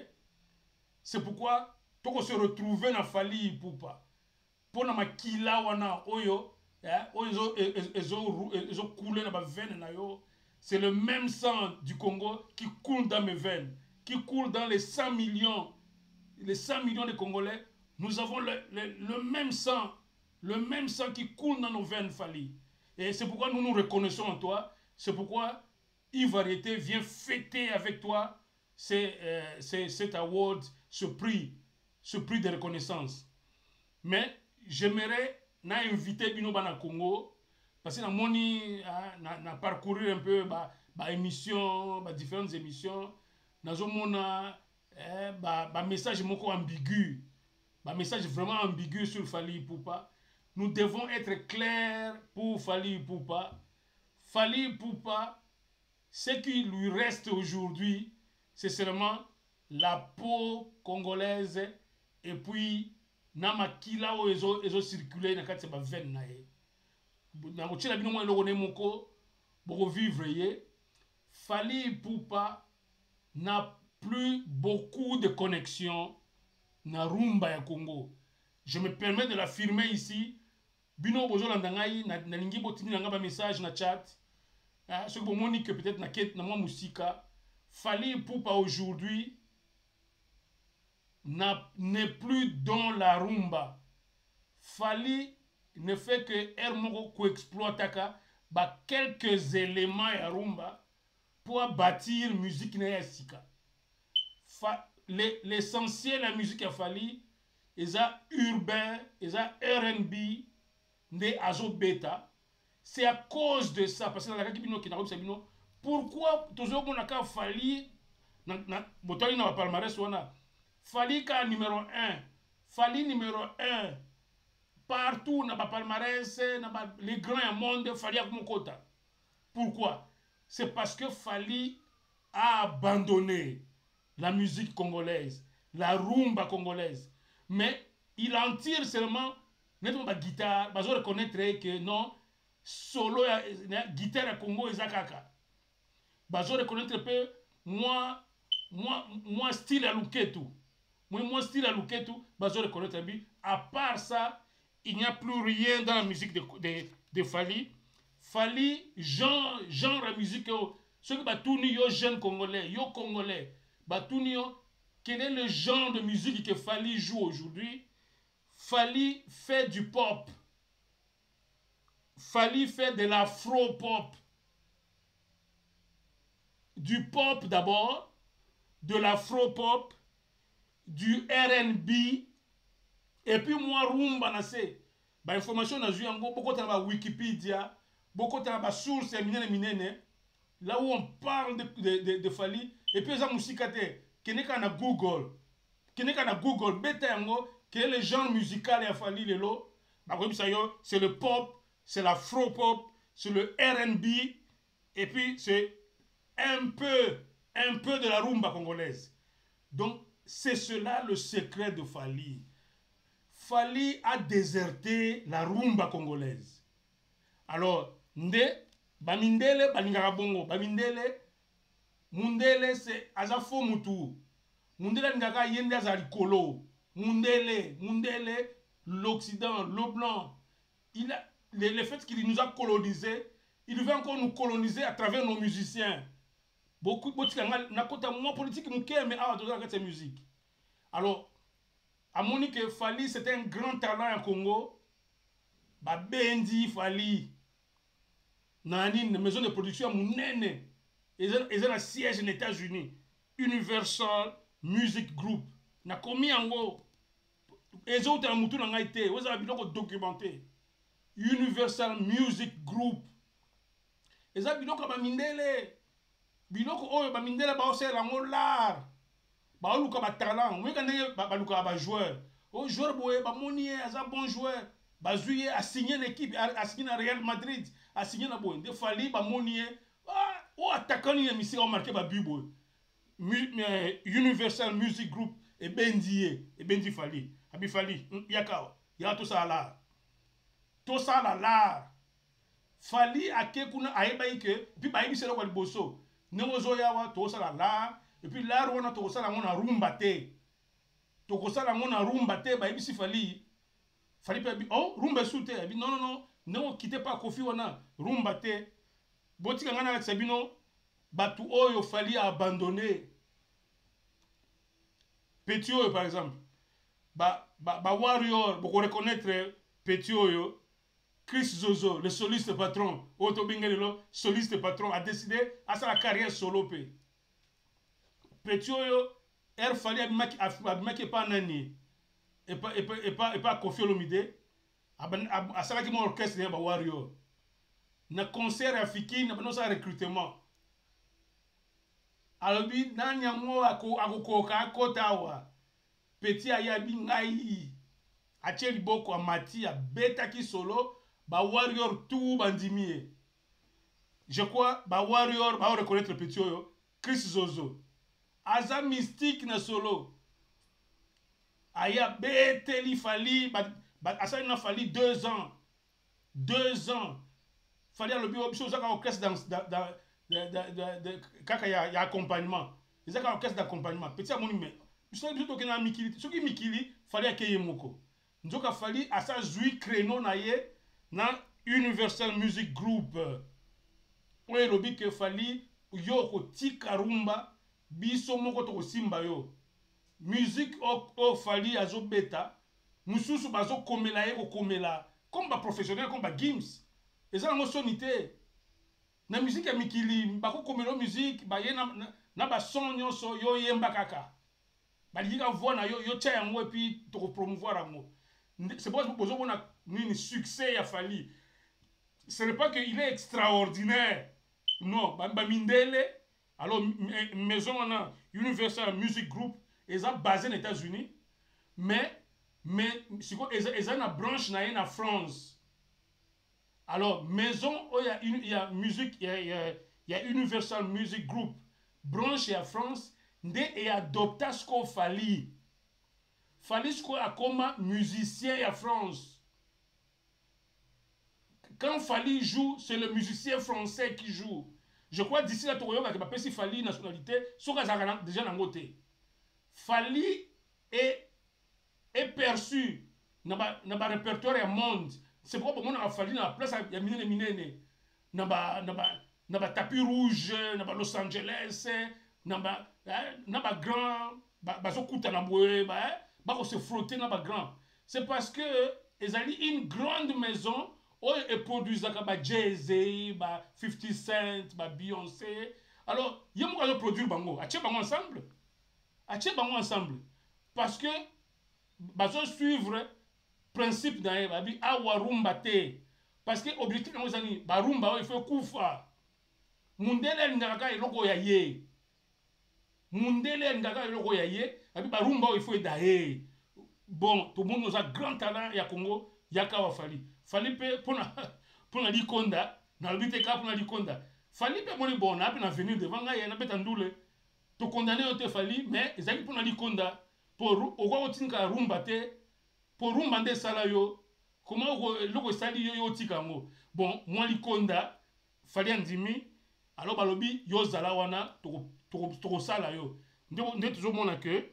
C'est pourquoi toko se retrouver na Fally Ipupa. Pona makila wana oyo, oyo ezo ezo couler na ba veine na yo. C'est le même sang du Congo qui coule dans mes veines, qui coule dans les cent millions, les cent millions de Congolais. Nous avons le, le, le même sang, le même sang qui coule dans nos veines, Fally. Et c'est pourquoi nous nous reconnaissons en toi. C'est pourquoi Yves-Variété vient fêter avec toi c'est, euh, c'est, cet award, ce prix, ce prix de reconnaissance. Mais j'aimerais inviter Bino Bana Congo, parce que na moni na, na parcourir un peu ba, ba émission, ba différentes émissions, na zomona eh, ba, ba message moko ambigu, ba message vraiment ambigu sur Fally Ipupa. Nous devons être clairs pour Fally Ipupa. Fally Ipupa, ce qui lui reste aujourd'hui, c'est seulement la peau congolaise et puis na makila o ezo ezo circuler na kati ba veine na ye. Na kochela bino mo eloko ne moko boko vivre ye. Fally Ipupa n'a plus beaucoup de connexions na rumba ya Congo. Je me permets de l'affirmer ici. Bino bozo landangai na lingi botini nga ba message na chat. Ah, ce que moni que peut-être na ket na moi musika. Fally Ipupa aujourd'hui n'est plus dans la rumba. Fally ne fait que Hermoko ko exploitaka ba quelques éléments ya rumba pour bâtir musique na yasika. L'essentiel la musique a Fally eza urbain, eza R and B, ne azo beta. C'est à cause de ça parce que dans la kibino qui n'a pas sabino. Pourquoi toujours on a qu'à Fally na na botali na palmarès wana Fally ka numéro un, Fally numéro un partout na ba palmarès na ba les grands monde Fally Akumokota. Pourquoi? C'est parce que Fally a abandonné la musique congolaise, la rumba congolaise. Mais il en tire seulement nettement la guitare, bah, je reconnaître que non, solo la guitare à Congo et Zakaka. Bah, je reconnaître peu moi, moi, moi style à Luketu. Moi, moi style à Luketu, bah, je reconnaître bien. À part ça, il n'y a plus rien dans la musique de, de, de Fally. Fally, genre, genre la musique, ceux qui battent yo jeunes congolais, yo congolais, battent quel est le genre de musique que Fally joue aujourd'hui? Fally fait du pop. Fally fait de l'afro-pop. Du pop d'abord, de l'afro-pop, du R and B, et puis moi, rumba, nassé. Bah, information, na joué en gros, beaucoup de Wikipédia, beaucoup de sources, là où on parle de, de, de, de Fally, et puis ça musique qui n'est qu'à Google, qui n'est qu'à Google, quel est le genre musical à Fally Lelo, c'est le pop, c'est l'afro-pop, c'est le R and B, et puis c'est un peu, un peu de la rumba congolaise. Donc, c'est cela le secret de Fally. Fally a déserté la rumba congolaise. Alors, nde, bamindele, balingara bongo, bamindele, mundele, c'est azafo mutu. Mundele ngaka yende azarikolo. Mundele, Mundele, l'Occident, le blanc, il a, le, le fait qu'il nous a colonisés, il veut encore nous coloniser à travers nos musiciens. Beaucoup de moi politique mais ah cette musique. Alors, à mon que Fally c'était un grand talent en Congo. Ba bendi Fally. Nani une maison de production munene. Ils ont un siège aux États-Unis. Universal Music Group. Na komi yango. Les autres ont été documentés. Vous avez documenté. Universal Music Group. Ils ont dit mindele. Biloko oyo ba mindele ba osela ngo l'art. Ba luka ba talent. Moi quand ba luka ba joueur. O joueur boye ba moni aza bon joueur. Ba zuye a signé une équipe, a signé à Real Madrid, a signé na boye. De Fally ba moni ah o attaquant ni misi o marqué ba but boye. Universal Music Group et Bendié et Bendi Fally. Abi Fally, yaka ya tout ça là. Tout ça là là. Fally ake kuna ayeba ike puis ba yibiselo kwa liboso. Nemozo yawa tout ça là là et puis là on a tout ça là on a rumba te. Tout ça là on a rumba te ba yibisi Fally. Fally pe oh rumba soute abi non non non ne quittez pas Kofi wana rumba te. Botika ngana avec Sabino batu oyo Fally a abandonné. Petit Oyo par exemple. Ba, ba, ba Warrior, vous reconnaître Petit Oyo, Chris Zozo, le soliste patron, Otto Bingelelo, soliste patron, a décidé à sa carrière solo. Petit Oyo, il fallait abimaki pas nani, et pas et pas et pas et pas Kofi Olomide, à ça qui mon orchestre ba Warrior. Na concert africain, na bano sa recrutement. Alors bi nanya mo ako akokoka kotawa. Petit ayabi ngai acheli boko amati a beta ki solo ba Warrior tout bandimie. Je crois ba Warrior ba reconnaître Petit Oyo, Chris Zozo. Aza mystique na solo. Aya beteli Fally ba asa na Fally deux ans. Deux ans. Fally a le bio biso za ka orchestre dans dans de kaka ya ya accompagnement. Ils ont un orchestre d'accompagnement. Petit à mon mais je sais plutôt que na Mikili. Ce qui Mikili fallait accueillir moko. Nzoka Fally à sa jouer créneau na ye na Universal Music Group. Ouais lobi que Fally yo ko tika rumba biso moko to simba yo. Musique o o Fally azo beta. Mususu bazo komela ye ko komela comme ba professionnel comme ba Gims. Et ça la sonité. Na musique ya mikili bako komelo musique ba ye na na ba son nyonso yo yemba kaka ba liga voix na yo yo tia yango et puis to promouvoir yango. C'est pour ça que vous avez un succès à Fally. Ce n'est pas qu'il est extraordinaire. Non, ba mindele alors maison on a Universal Music Group ils ont basé aux États-Unis mais mais siko eza na branche na na France. Alors maison il y a une il y a musique il y a il y a, y a Universal Music Group branche ya France nde et adopta ce qu'on fallait. Fallait ce qu'on a comme musicien ya France. Quand Fally joue, c'est le musicien français qui joue. Je crois d'ici là, tu vois que si Fally nationalité, ce que déjà dans côté. Fally est est perçu dans le répertoire du monde. C'est pourquoi on a Fally dans la place il y a minene minene dans ba dans ba dans ba tapis rouge dans Los Angeles dans ba dans ba grand ba ba so kuta na boye ba ba se frotter dans ba grand. C'est parce que ils ont une grande maison où ils produisent ba Jay-Z, ba fifty Cent, ba Beyoncé. Alors, il y a beaucoup de produire bango. Ache bango ensemble. Ache bango ensemble. Parce que ba so suivre principe dans ba bi awa rumba te. Parce que objectif dans zani ba rumba il faut kufa. Mundele ngaka iloko ya ye. Mundele ngaka iloko ya ye, abi ba rumba il faut dae. Bon, tout le monde a grand talent ya Congo, yaka wa Fally. Fally pe pona pona likonda, na lobite ka pona likonda. Fally pe moni bon, na pe na venir devant nga ya na beta ndule. To condamner ote Fally, mais ezali pona likonda pour okwa otinka rumba te, pour rumba nde sala yo. Comment loko sali yo yo tikango. Bon, moi likonda Fally andimi, alors balobi yo zala wana to to to sala yo. Nde nde toujours mona que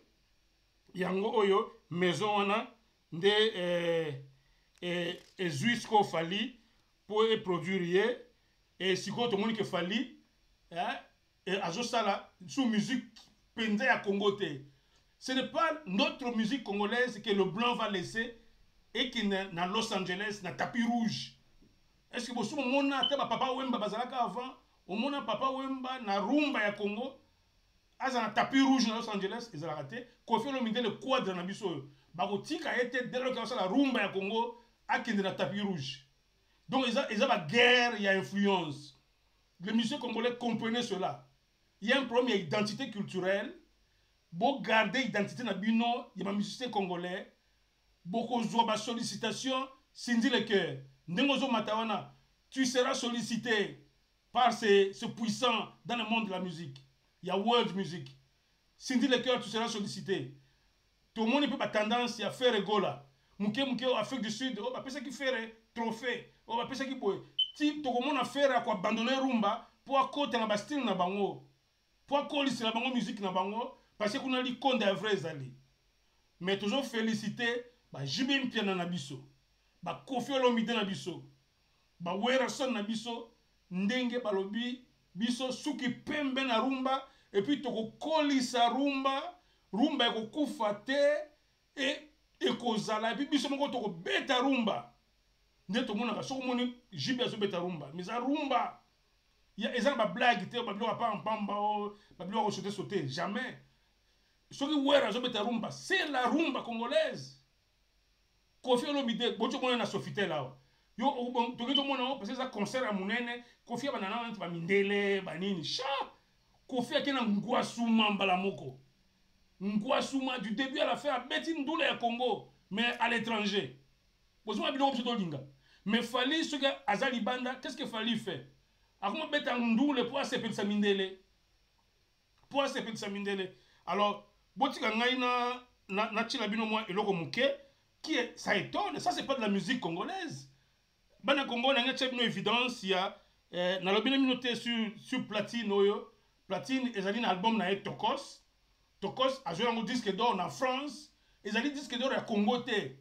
yango oyo maison wana nde eh eh ezuisko Fally pour produire et siko to moni que Fally hein et azo sala sous musique penza ya Congo te. Ce n'est pas notre musique congolaise que le blanc va laisser et qui na, na Los Angeles na tapis rouge. Est-ce que vous mona te ba papa Wemba bazalaka avant au mona papa Wemba na rumba ya Congo aza na tapis rouge na Los Angeles ils ont raté Koffi Olomide le quadre na biso ba ko tika été dès lors que la rumba ya Congo akende na tapis rouge. Donc ils ont ils ont la guerre, il y a influence. Les musiciens congolais comprenaient cela. Il y a un problème d'identité culturelle. Pour garder l'identité na bino, il y a des musiciens congolais. Beaucoup de sollicitations, Cindy le cœur. Ndengozo Matawana, tu seras sollicité par ces, ces puissants dans le monde de la musique. Il y a world music. Cindy le cœur, tu seras sollicité. Tout le monde peut pas tendance à faire rigola. Mouké mouké en Afrique du Sud, on va penser qu'il fait trophée, on va penser qu'il peut. Si tout le monde a fait à quoi abandonner rumba pour accoter na style na bango, pour accoter la bango musique na bango, parce qu'on a li compte des vrais alliés. Mais toujours féliciter ba Jibim Piana na biso, ba Koffi Olomide na biso, ba Werason na biso, ndenge balobi biso suki pembe na rumba et puis toko kolisa rumba, rumba eko kufa te et eko zala et puis biso moko toko beta rumba. Nde to mona soko moni Jibia so beta rumba, mais za rumba ya ezala ba blague te ba bilo pa en pamba ba bilo sauter sauter jamais. Ce qui wera zo beta rumba, c'est la rumba congolaise. Koffi Olomide bocho mona na Sofitel là. Yo to keto mona parce que ça concert à munene, Koffi banana ba mindele ba nini sha. Koffi akena ngwasuma mbala moko. Ngwasuma du début à la fin à Betty Ndoula ya Congo, mais à l'étranger. Bozuma bilo bocho linga. Mais Fally ce que Azali Banda, qu'est-ce que Fally fait? Akoma beta Ndoula pour se pensa mindele. Pour se pensa mindele. Alors botika ngai na na na chila bino moi eloko muke qui est ça étonne, ça c'est pas de la musique congolaise. Bana Congo na ngati bino évidence il y a euh, na lobina minoté sur sur platine oyo. Platine ezali na album na Tokos. Tokos a joué un disque d'or en France, ezali disque d'or ya Congo te.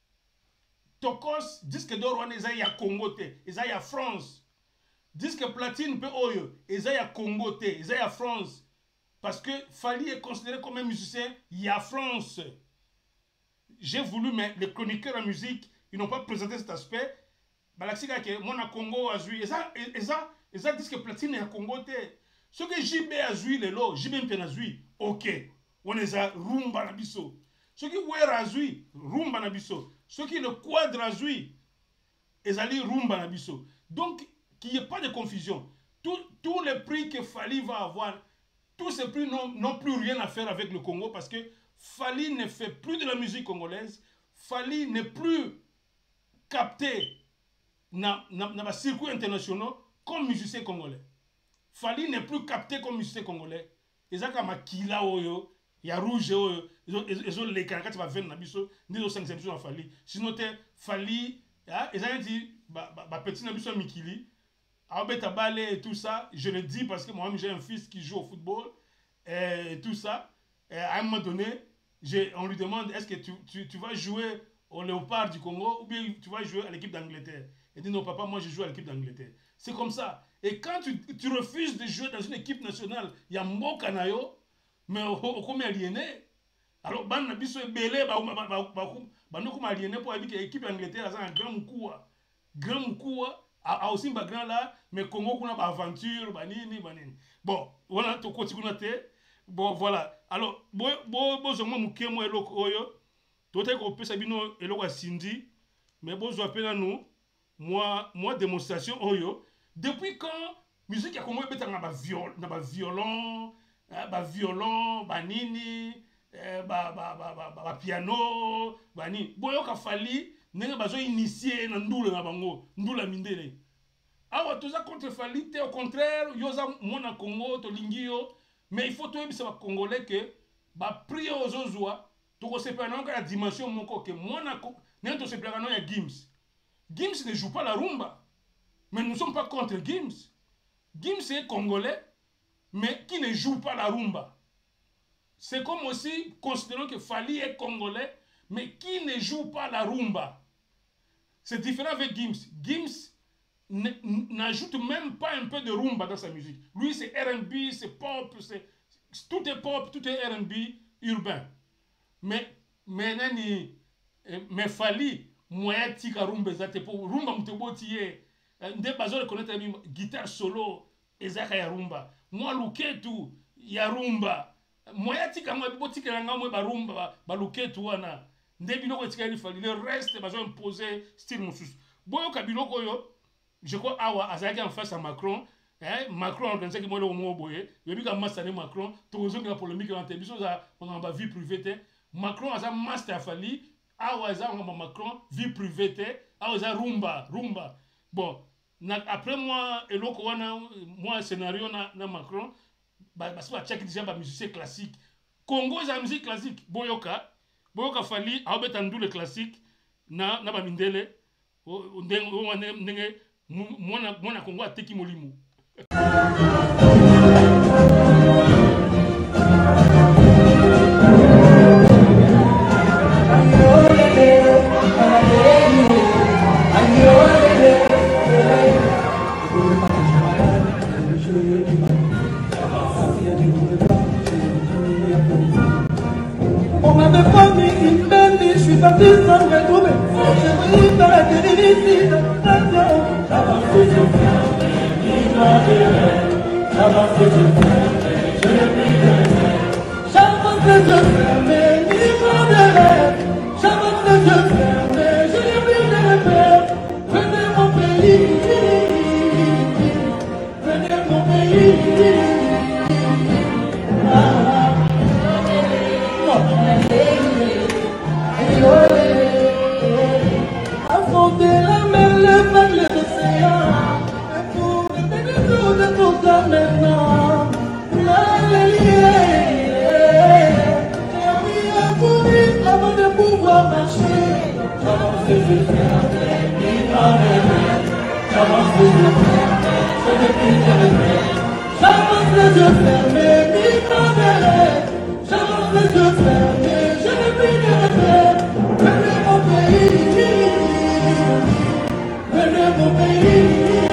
Tokos disque d'or wana ezali ya Congo te, ezali ya France. Disque platine pe oyo ezali ya Congo te, ezali ya France. Parce que Fally est considéré comme un musicien, il y a France. J'ai voulu, mais les chroniqueurs en musique, ils n'ont pas présenté cet aspect. Balaxika que moi na Congo a joué, et ça, et ça, et ça disque platine à Congo te. Ce que J B a joué les lots, J B M P a joué, ok, on est à rumba na biso. Ce qui Wera a joué, rumba na biso. Ce qui le quadre a joué, ils allaient rumba na biso. Donc, qu'il n'y ait pas de confusion. Tous les prix que Fally va avoir, tous ces prix n'ont plus rien à faire avec le Congo parce que Fally ne fait plus de la musique congolaise. Fali n'est plus capté dans les circuits internationaux comme musicien congolais. Fali n'est plus capté comme musicien congolais. Et ça, comme Kila Oyo, il y a Rouge Oyo, ils ont les caractères qui vont venir dans Bisso, ils ont cinq émissions à Fali. Sinon, Fali, ils ont dit, petit Nabiso Mikili, Albert Balé et tout ça, je le dis parce que moi j'ai un fils qui joue au football et tout ça. Et à un moment donné, on lui demande est-ce que tu, tu, tu vas jouer au Léopard du Congo ou bien tu vas jouer à l'équipe d'Angleterre. Il dit non papa, moi je joue à l'équipe d'Angleterre. C'est comme ça. Et quand tu, tu refuses de jouer dans une équipe nationale, il y a Mboka Nayo, mais au comme aliéné. Alors ban na biso belé ba ba no comme aliéné pour dire que l'équipe d'Angleterre a un grand moukoua. Grand moukoua. A aussi un grand là, mais Congo qu'on a une aventure, banini, banini. Bon, voilà, tu continues à te. Bon, voilà. Alors, bon, bon, bon, je m'en moque moi eloko oyo. Tu sais qu'on peut s'abino eloko à Cindy, mais bon, je appelle à nous, moi, moi démonstration oyo. Depuis quand musique à Congo est en bas viol, na bas violon, bas violon, banini, ba ba ba ba ba piano, banini. Bon, yo ka fali. Nenga bazo initié na ndula na bango ndula mindele awa toza contre Fali te au contraire yoza mona Congo to lingio mais il faut to yebisa ba congolais que ba prier aux ozwa to ko sepela na la dimension moko que mona nenga to sepela na ya Gims Gims ne joue pas la rumba mais nous ne sommes pas contre Gims Gims est congolais mais qui ne joue pas la rumba. C'est comme aussi considérons que Fali est congolais mais qui ne joue pas la rumba. C'est différent avec Gims. Gims n'ajoute même pas un peu de rumba dans sa musique. Lui, c'est R and B, c'est pop, c'est tout est pop, tout est R and B urbain. Mais mais nani mais Fali moya tika rumba zate pour rumba mtebo tiye. Nde bazo reconnaître la guitare solo ezaka ya rumba. Moi luketu ya rumba. Moya tika moi botika nga moi ba rumba ba luketu wana. Le reste, ils ont imposé style moussous. Boyo Kabiloko yo, je crois awa azaki en face à Macron. Eh, Macron organisé que moi le mot boye. Il y a eu master Macron. Tout le monde a polémique dans tes bisous, on a vie privée. Macron a un master Fali. Awa a Macron vie privée. Awa a rumba, rumba. Bon, après moi et l'autre moi scénario na, na Macron. Bah parce que check déjà la musique classique. Congo c'est la musique classique. Boyoka. Boyoka Fali a obéi le classique na na ba mindele ndenge ndenge mwana mwana Congo ateki molimo. On m'avait promis une belle vie, je suis parti sans me retrouver. J'ai voulu faire la télé j'avance et je ferme, il m'a fait j'avance et je ferme, je n'ai plus de rêve. J'avance et je ferme, il m'a fait j'avance et je ferme, je n'ai plus de rêve. Venez mon pays, venez mon pays. Affronter la mer, le vent, l'océan, et pour ne pas de tout ça maintenant. La liée, j'ai appris à courir avant de pouvoir marcher. J'avance et je ferme, il m'a rêvé. J'avance et je ferme, je n'ai plus de rêve. J'avance et je ferme, il m'a rêvé. J'avance et je ferme, je n'ai plus de rêve. Venez mon pays, venez mon pays.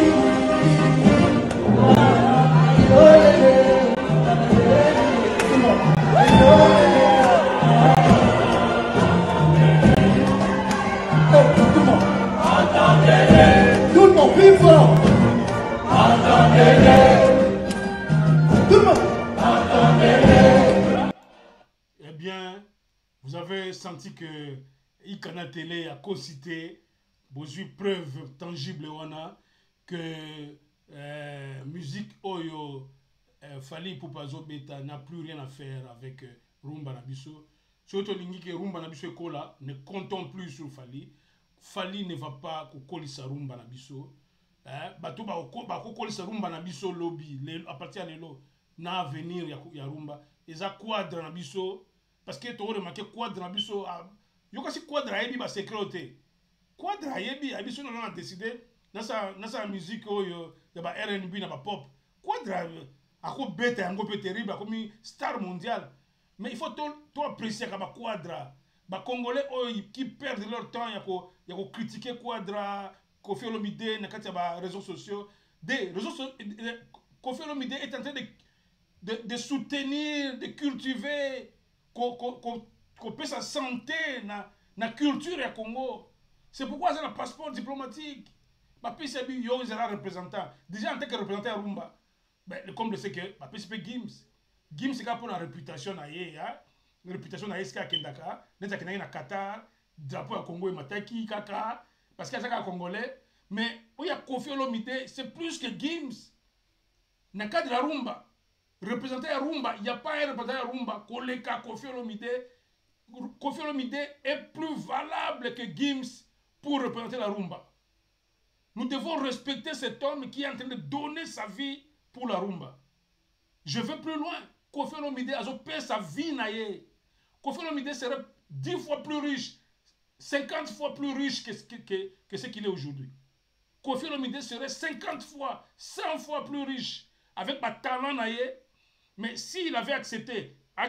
Entendez-les, tout le monde plus fort. Entendez-les, tout le monde. Entendez-les. Eh bien, vous avez senti que Ikana Télé a concité, vous avez preuve tangible wana que euh, musique Oyo euh, Fali Poupazo Beta n'a plus rien à faire avec euh, Rumba Nabiso. Surtout lingi que rumba na biso ekola, ne comptons plus sur Fali. Fali ne va pas kokolisa rumba na biso. Hein, bato ba ba kokolisa rumba na biso lobby, à partir de lelo na avenir ya, ya rumba. Eza quadre na biso parce que to remarqué quadre na biso yo kasi quadre yebi ba sécurité. Quadre yebi abiso no na décider na sa na sa musique oyo ya ba R and B na ba pop. Quadre ako bête yango pe terrible comme star mondial. Mais il faut tout apprécier comme Quadra. Les Congolais qui perdent leur temps à critiquer Quadra, Kofi Olomide, dans les réseaux sociaux. Des réseaux sociaux, Kofi Olomide est en train de, de, de soutenir, de cultiver, qu'on peut sa santé dans la culture du Congo. C'est pourquoi c'est un passeport diplomatique. Papi Sebi Yo est un représentant. Déjà en tant que représentant à Rumba, ben, comme le sait que Papi Sebi Gims. Gims c'est pour la réputation na ye hein la réputation na eska kendaka neta kenaki na Qatar drapeau ya Congo et mataki kaka parce que ça congolais mais il y a Kofi Olomide c'est plus que Gims na cadre la rumba représentant ya rumba il y a pas un représentant ya rumba koleka Kofi Olomide. Kofi Olomide est plus valable que Gims pour représenter la rumba. Nous devons respecter cet homme qui est en train de donner sa vie pour la rumba. Je vais plus loin. Kofi Olomide a payé sa vie naïe. Kofi Olomide serait dix fois plus riche, cinquante fois plus riche que, que, que, que ce qu'il est aujourd'hui. Kofi Olomide serait cinquante fois, cent fois plus riche avec un talent naïe. Mais s'il avait accepté à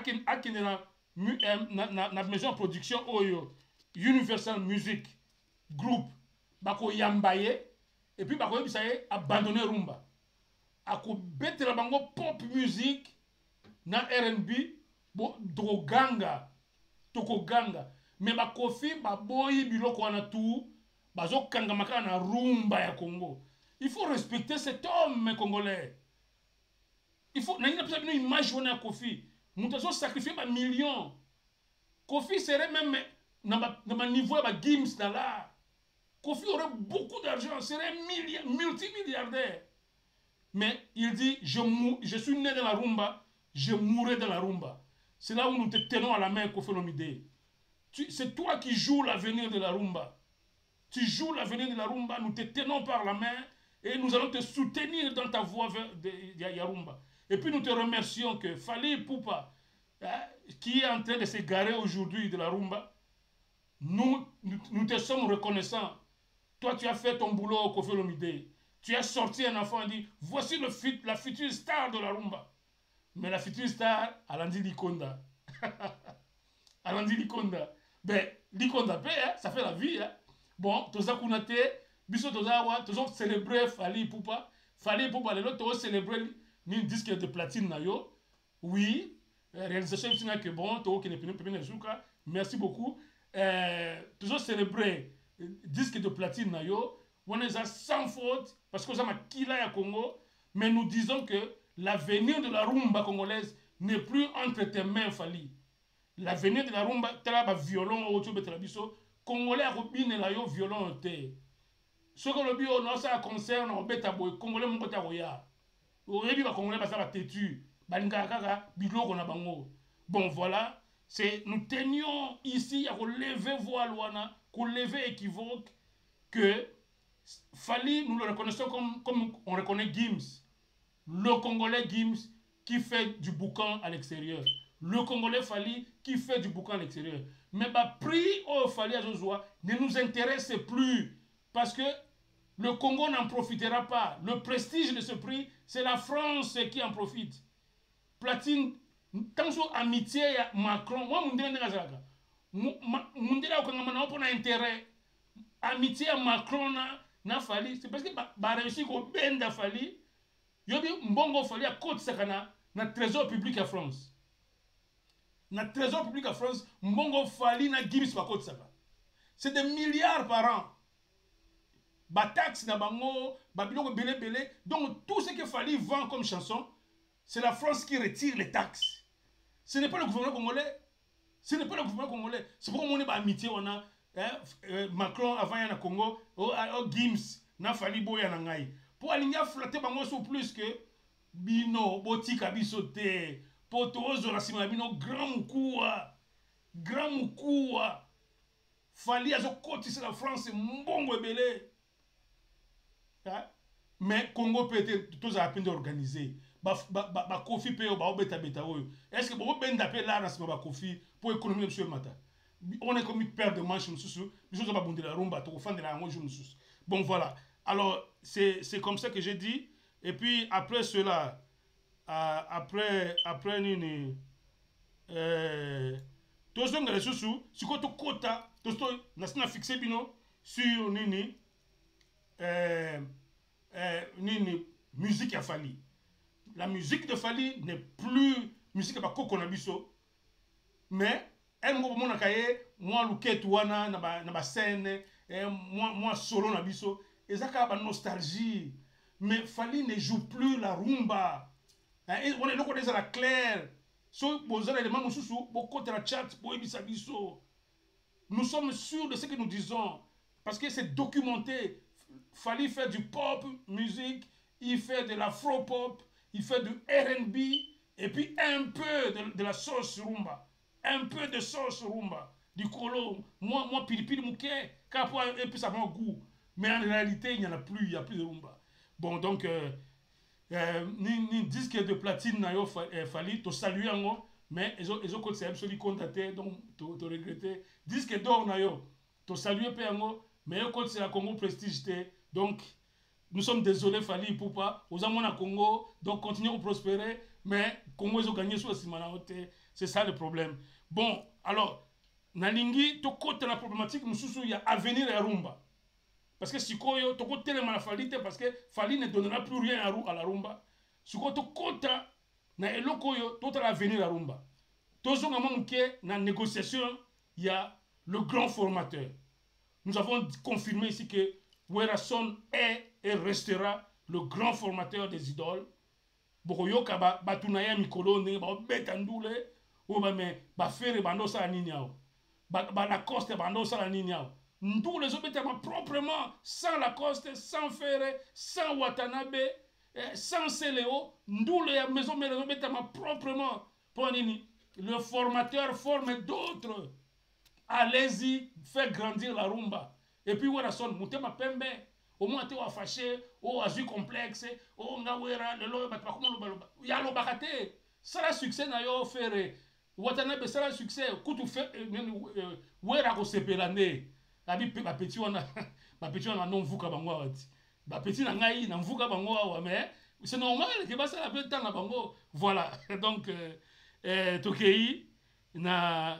la maison de production Oyo, Universal Music Group, bako yambaye, et puis bako yambaye abandonner rumba. Ako bete la bango pop music na R and B bo toko ganga toko ganga mais ba Kofi ba boyi biloko wana tout bazo kanga makana na rumba ya Congo. Il faut respecter cet homme congolais. Il faut na ina pesa bino image wana Kofi muto zo sacrifier ba millions. Kofi serait même na ba na ba niveau ba Gims na là. Kofi aurait beaucoup d'argent, serait multimilliardaire. Mais il dit, je, mou, je suis né dans la rumba, je mourrai dans la rumba. C'est là où nous te tenons à la main, Kofi Olomide. C'est toi qui joues l'avenir de la rumba. Tu joues l'avenir de la rumba, nous te tenons par la main et nous allons te soutenir dans ta voie de, de, de rumba. Et puis nous te remercions que Fali Ipupa, hein, qui est en train de se garer aujourd'hui de la rumba, nous, nous, nous te sommes reconnaissants. Toi, tu as fait ton boulot, Kofi Olomide. Tu as sorti un enfant et dit, voici le fut, la future star de la rumba. Mais la future star, Alandi Likonda. Alandi Likonda. Ben, Likonda paie, hein, ça fait la vie. Hein. Bon, Toza Kunate, Biso Toza Awa, Toza célébrer Fali Ipupa. Fali Ipupa, les autres, Toza célébrer un disque de platine na yo. Oui, réalisation que bon, Toza qui n'est pas bien Zuka. Merci beaucoup. Euh, Toza célébrer disque de platine na yo. On est à sans faute parce que ça m'a kila ya Congo, mais nous disons que l'avenir de la rumba congolaise n'est plus entre tes mains, Fali. L'avenir de la rumba, tela ba violon autour de la biso, congolais a robine la yo violon te. Ce que le bio non ça concerne au beta boy congolais mon kota roya. Au rebi ba congolais ba ça ba têtu, balinga kaka biloko na bango. Bon voilà, c'est nous tenions ici à relever voix loana, relever équivoque que Fali, nous le reconnaissons comme, comme on reconnaît Gims. Le Congolais Gims qui fait du boucan à l'extérieur. Le Congolais Fali qui fait du boucan à l'extérieur. Mais le prix au Fali à Joshua ne nous intéresse plus. Parce que le Congo n'en profitera pas. Le prestige de ce prix, c'est la France qui en profite. Platine, tant que amitié à Macron, moi, je suis intérêt. Amitié à Macron, na Fali, c'est parce que ba réussi ko benda Fali, yobi mbongo Fali à côte sakana na trésor public à France. Na trésor public à France, mbongo Fali na Gims pa côte saka. C'est des milliards par an. Ba taxe na bango, ba biloko belé belé. Donc tout ce que Fali vend comme chanson, c'est la France qui retire les taxes. Ce n'est pas le gouvernement congolais. Ce n'est pas le gouvernement congolais. C'est pourquoi on est ba amitié on a Eh, eh, Macron avant yana Congo o, o Gims na Fali boya na ngai pour aligner flatter bango so plus que bino botika biso te poto ozo la sima bino grand mukua grand Moukoua, Fali a côté la France, mbongo belé. Mais Congo peut être tous à peine d'organiser. Ba ba ba Kofi paye ba obeta beta oyo. Est-ce que bon ben d'appel là dans ba Kofi pour économiser monsieur Mata. On est comme une paire de manches monsieur, monsieur va bonder la rumba, to fan de la moi monsieur. Bon voilà. Alors c'est c'est comme ça que j'ai dit et puis après cela euh, après après nini euh tous donc les sous si quand to quota tous na fixé bino sur nini euh Euh, nini musique a Fali. La musique de Fali n'est plus musique à Koko Nabiso, mais elle m'a dit que moi Luket wana na ba na ba scène moi moi solo Nabiso et ça a une nostalgie. Mais Fali ne joue plus la rumba. Et on est là qu'on est à la claire. So bozala les mamou sous beaucoup de la chat pour ebisa biso. Nous sommes sûrs de ce que nous disons parce que c'est documenté. Fali fait du pop musique, il fait de l'afro-pop, il fait du R and B, et puis un peu de, de la sauce rumba. Un peu de sauce rumba. Du colo, moi, moi, pili pili mouké, et puis ça prend goût. Mais en réalité, il n'y en a plus, il n'y a plus de rumba. Bon, donc, euh, euh, ni, ni disque de platine, nayo Fali, tu salues en haut, mais ils ont, ils ont côté c'est absolument condamné, donc tu regrettes. Disque d'or, nayo, tu salues en haut, mais au côté c'est la Congo Prestige. Donc, nous sommes désolés, Fali, pour pas. Aux amours à Congo, donc continuons à prospérer, mais Congo, ils ont gagné sur le Simanaote. C'est ça le problème. Bon, alors, Nalingi, tu côté la problématique, nous sommes il y a avenir à Rumba. Parce que si tu côté la Fali, parce que Fali ne donnera plus rien à la Rumba. Si tu côté na Elokoyo, tu as l'avenir à Rumba. Tous les gens qui dans la négociation, il y a le grand formateur. Nous avons confirmé ici que Werason est et restera le grand formateur des idoles. Bokoyoka ba batunaya mikolo ne ba betandoule ou ba me ba faire bando sa ninyao. Ba ba la coste bando sa ninyao. Ndou les obétement proprement sans la coste, sans Ferre, sans Watanabe, sans Seléo, ndou les maisons mais les obétement proprement pour nini. Le formateur forme d'autres. Allez-y, faites grandir la rumba. Et puis, Werason, Moutema Pembe, au moins, tu as fâché, ou as eu complexe, ou nga wera, le lo, bat pas comment le ya lo bakate. Ça, le succès n'a yo fait. Watanabe, ça, le succès, koutou fait, wera ko sepelane. Abi, ma petit, on a, ma petit, on a non vuka bango, ma petit, na ngai, na vuka bango, mais c'est normal, que bah, ça la peut dans bango. Voilà. Donc, euh, Tokei, na,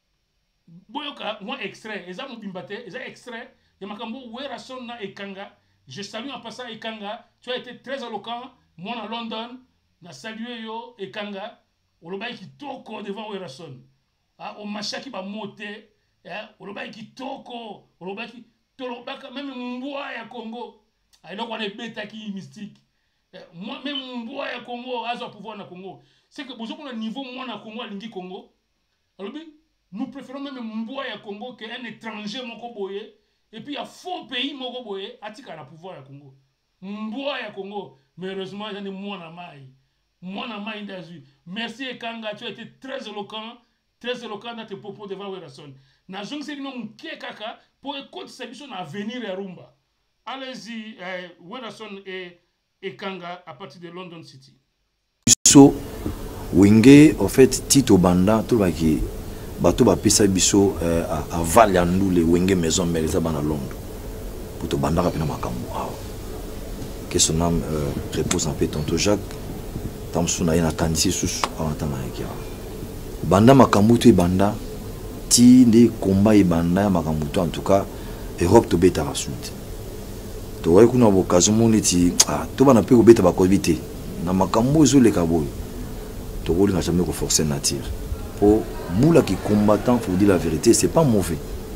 boyoka moi extrait eza mobimbate eza extrait ya makambo Werason na Ekanga. Je salue en passant Ekanga, tu as été très éloquent. Moi à London na salué yo Ekanga olobai kitoko devant Werason. Ah o machaki ba moté eh olobai kitoko olobai ki tolobaka même mbwa ya Congo ai donc on est bêta qui mystique. Moi même mbwa ya Congo azo pouvoir na Congo. C'est que besoin pour niveau moi na Congo lingi Congo. Alobi nous préférons même Mboya Congo qu'un étranger moko boye et puis il y a faux pays moko boye atika na pouvoir ya Congo. Mboya Congo malheureusement il y a des mwana mai. Mwana mai d'azu. Merci Ekanga, tu as été très éloquent, très éloquent dans tes propos devant Werason. Na jong c'est non mke kaka pour écouter sa mission à venir à Rumba. Allez-y eh, Werason et Ekanga à partir de London City. So Wenge en fait Tito Banda tout va qui bato ba pesa biso euh, à, à Valiandou les Wenge maison mère ça bana Londres pour to banda rapina makambo ah que son âme euh, repose en paix tonto Jacques tamsuna ina kanisi sus awatana yaki banda makambo to banda ti de combat e banda makambo to en tout cas Europe to beta rasunte to ouais kuna occasion moniti ah to bana pe ko beta ba ko bité na makambo zo le kaboy to ko linga jamais ko forcer nature. Pour moula qui combattant, faut dire la vérité, c'est pas mauvais.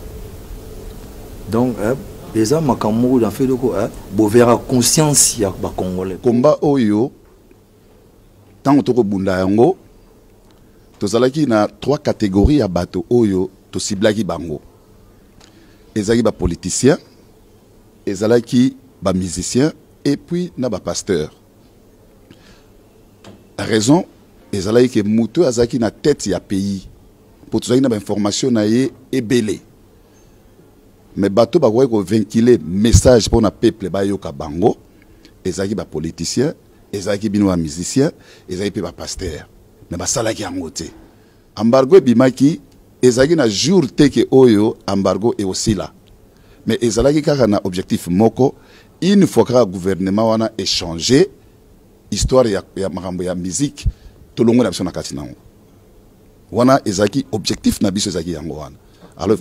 Donc, hein, les hommes à Cameroun, en fait, vous verrez conscience, il y a des Congolais. Combat Oyo, tant que bunda yango, to zalaki na trois catégories à bateau Oyo, to siblaki bango. Ezaki ba politicien, ezalaki ba musicien, et puis na ba pasteur. La raison, ezalaki que muto azaki na tête ya pays pour tozalaki na bainformation na ye ebele mais bato bakoki kovenkile message mpona peuple bayoka bango ezalaki bapoliticien ezalaki bino bamusicien ezalaki mpe bapaster mais basalaki yango te embargo ebimaki ezalaki na jour te ke oyo embargo eosila mais ezalaki kaka na objectif moko une fois kaka gouvernement wana échanger histoire ya, ya makambo ya musique tolongo na biso na kati nango wana ezalaki objectif na biso ezalaki yango wana alors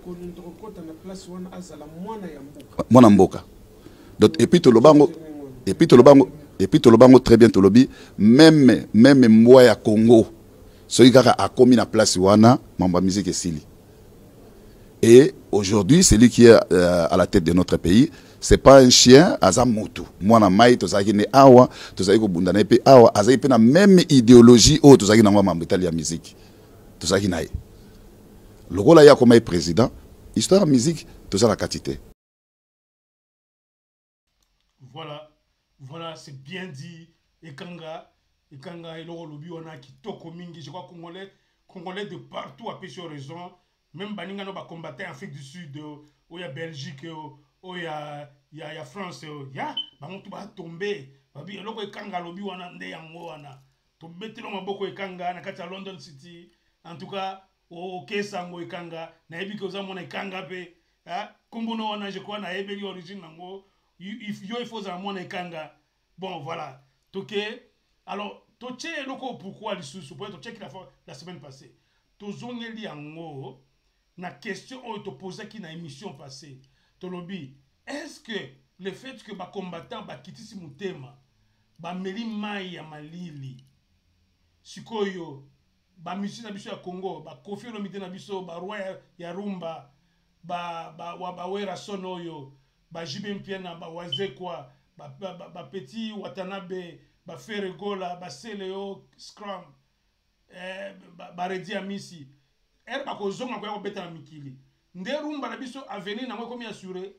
mwana mboka donc et puis tolobango et puis tolobango et puis tolobango très bien tolobi même même mwa ya Congo soki kaka akomi na place wana mambo ya musique esili. Et aujourd'hui, celui qui est euh, à la tête de notre pays, c'est pas un chien, azamutu. Moi, na mai, tozaki ne awa, tozaki ko bundana pe awa, azaki pe na même idéologie o tozaki na ngwa mbetali ya musique. Tozaki nae. Logo la ya comme président, histoire musique, tozaki la quantité. Voilà, voilà, c'est bien dit. Et kanga, et kanga, et loro lobi wana kitoko mingi. Je crois congolais, congolais de partout a péché raison. Même baninga no ba combattre en Afrique du Sud, ou ya Belgique, ou ya ya ya France, ya ba mutu ba tomber. Babi eloko ekanga lobi wana nde yango wana. To betelo maboko ekanga na kati ya London City. En tout cas, o kesango ekanga na ebi ko za mona ekanga pe. Ha kumbuno wana je crois na ebeli origine nango. If yo il faut za mona ekanga. Bon voilà. Toké. Alors, toche eloko pourquoi les sous pour to check la la semaine passée. To zongeli yango na question on te posait qui na émission passée to lobby est-ce que le fait que ba combattant ba kitisi mutema ba meli mai ya malili sikoyo ba musicien na biso ya Congo ba Kofi Olomide na biso ba roi ya, ya rumba ba ba wa ba wera sonoyo ba Jibe Mpiana ba wazekwa ba, ba, ba, ba Petit Watanabe ba Feregola ba Seleo Scrum eh, ba, ba Redi Amisi er ba ko zonga ko beta na mikili nde rumba na biso avenir na ko mi assurer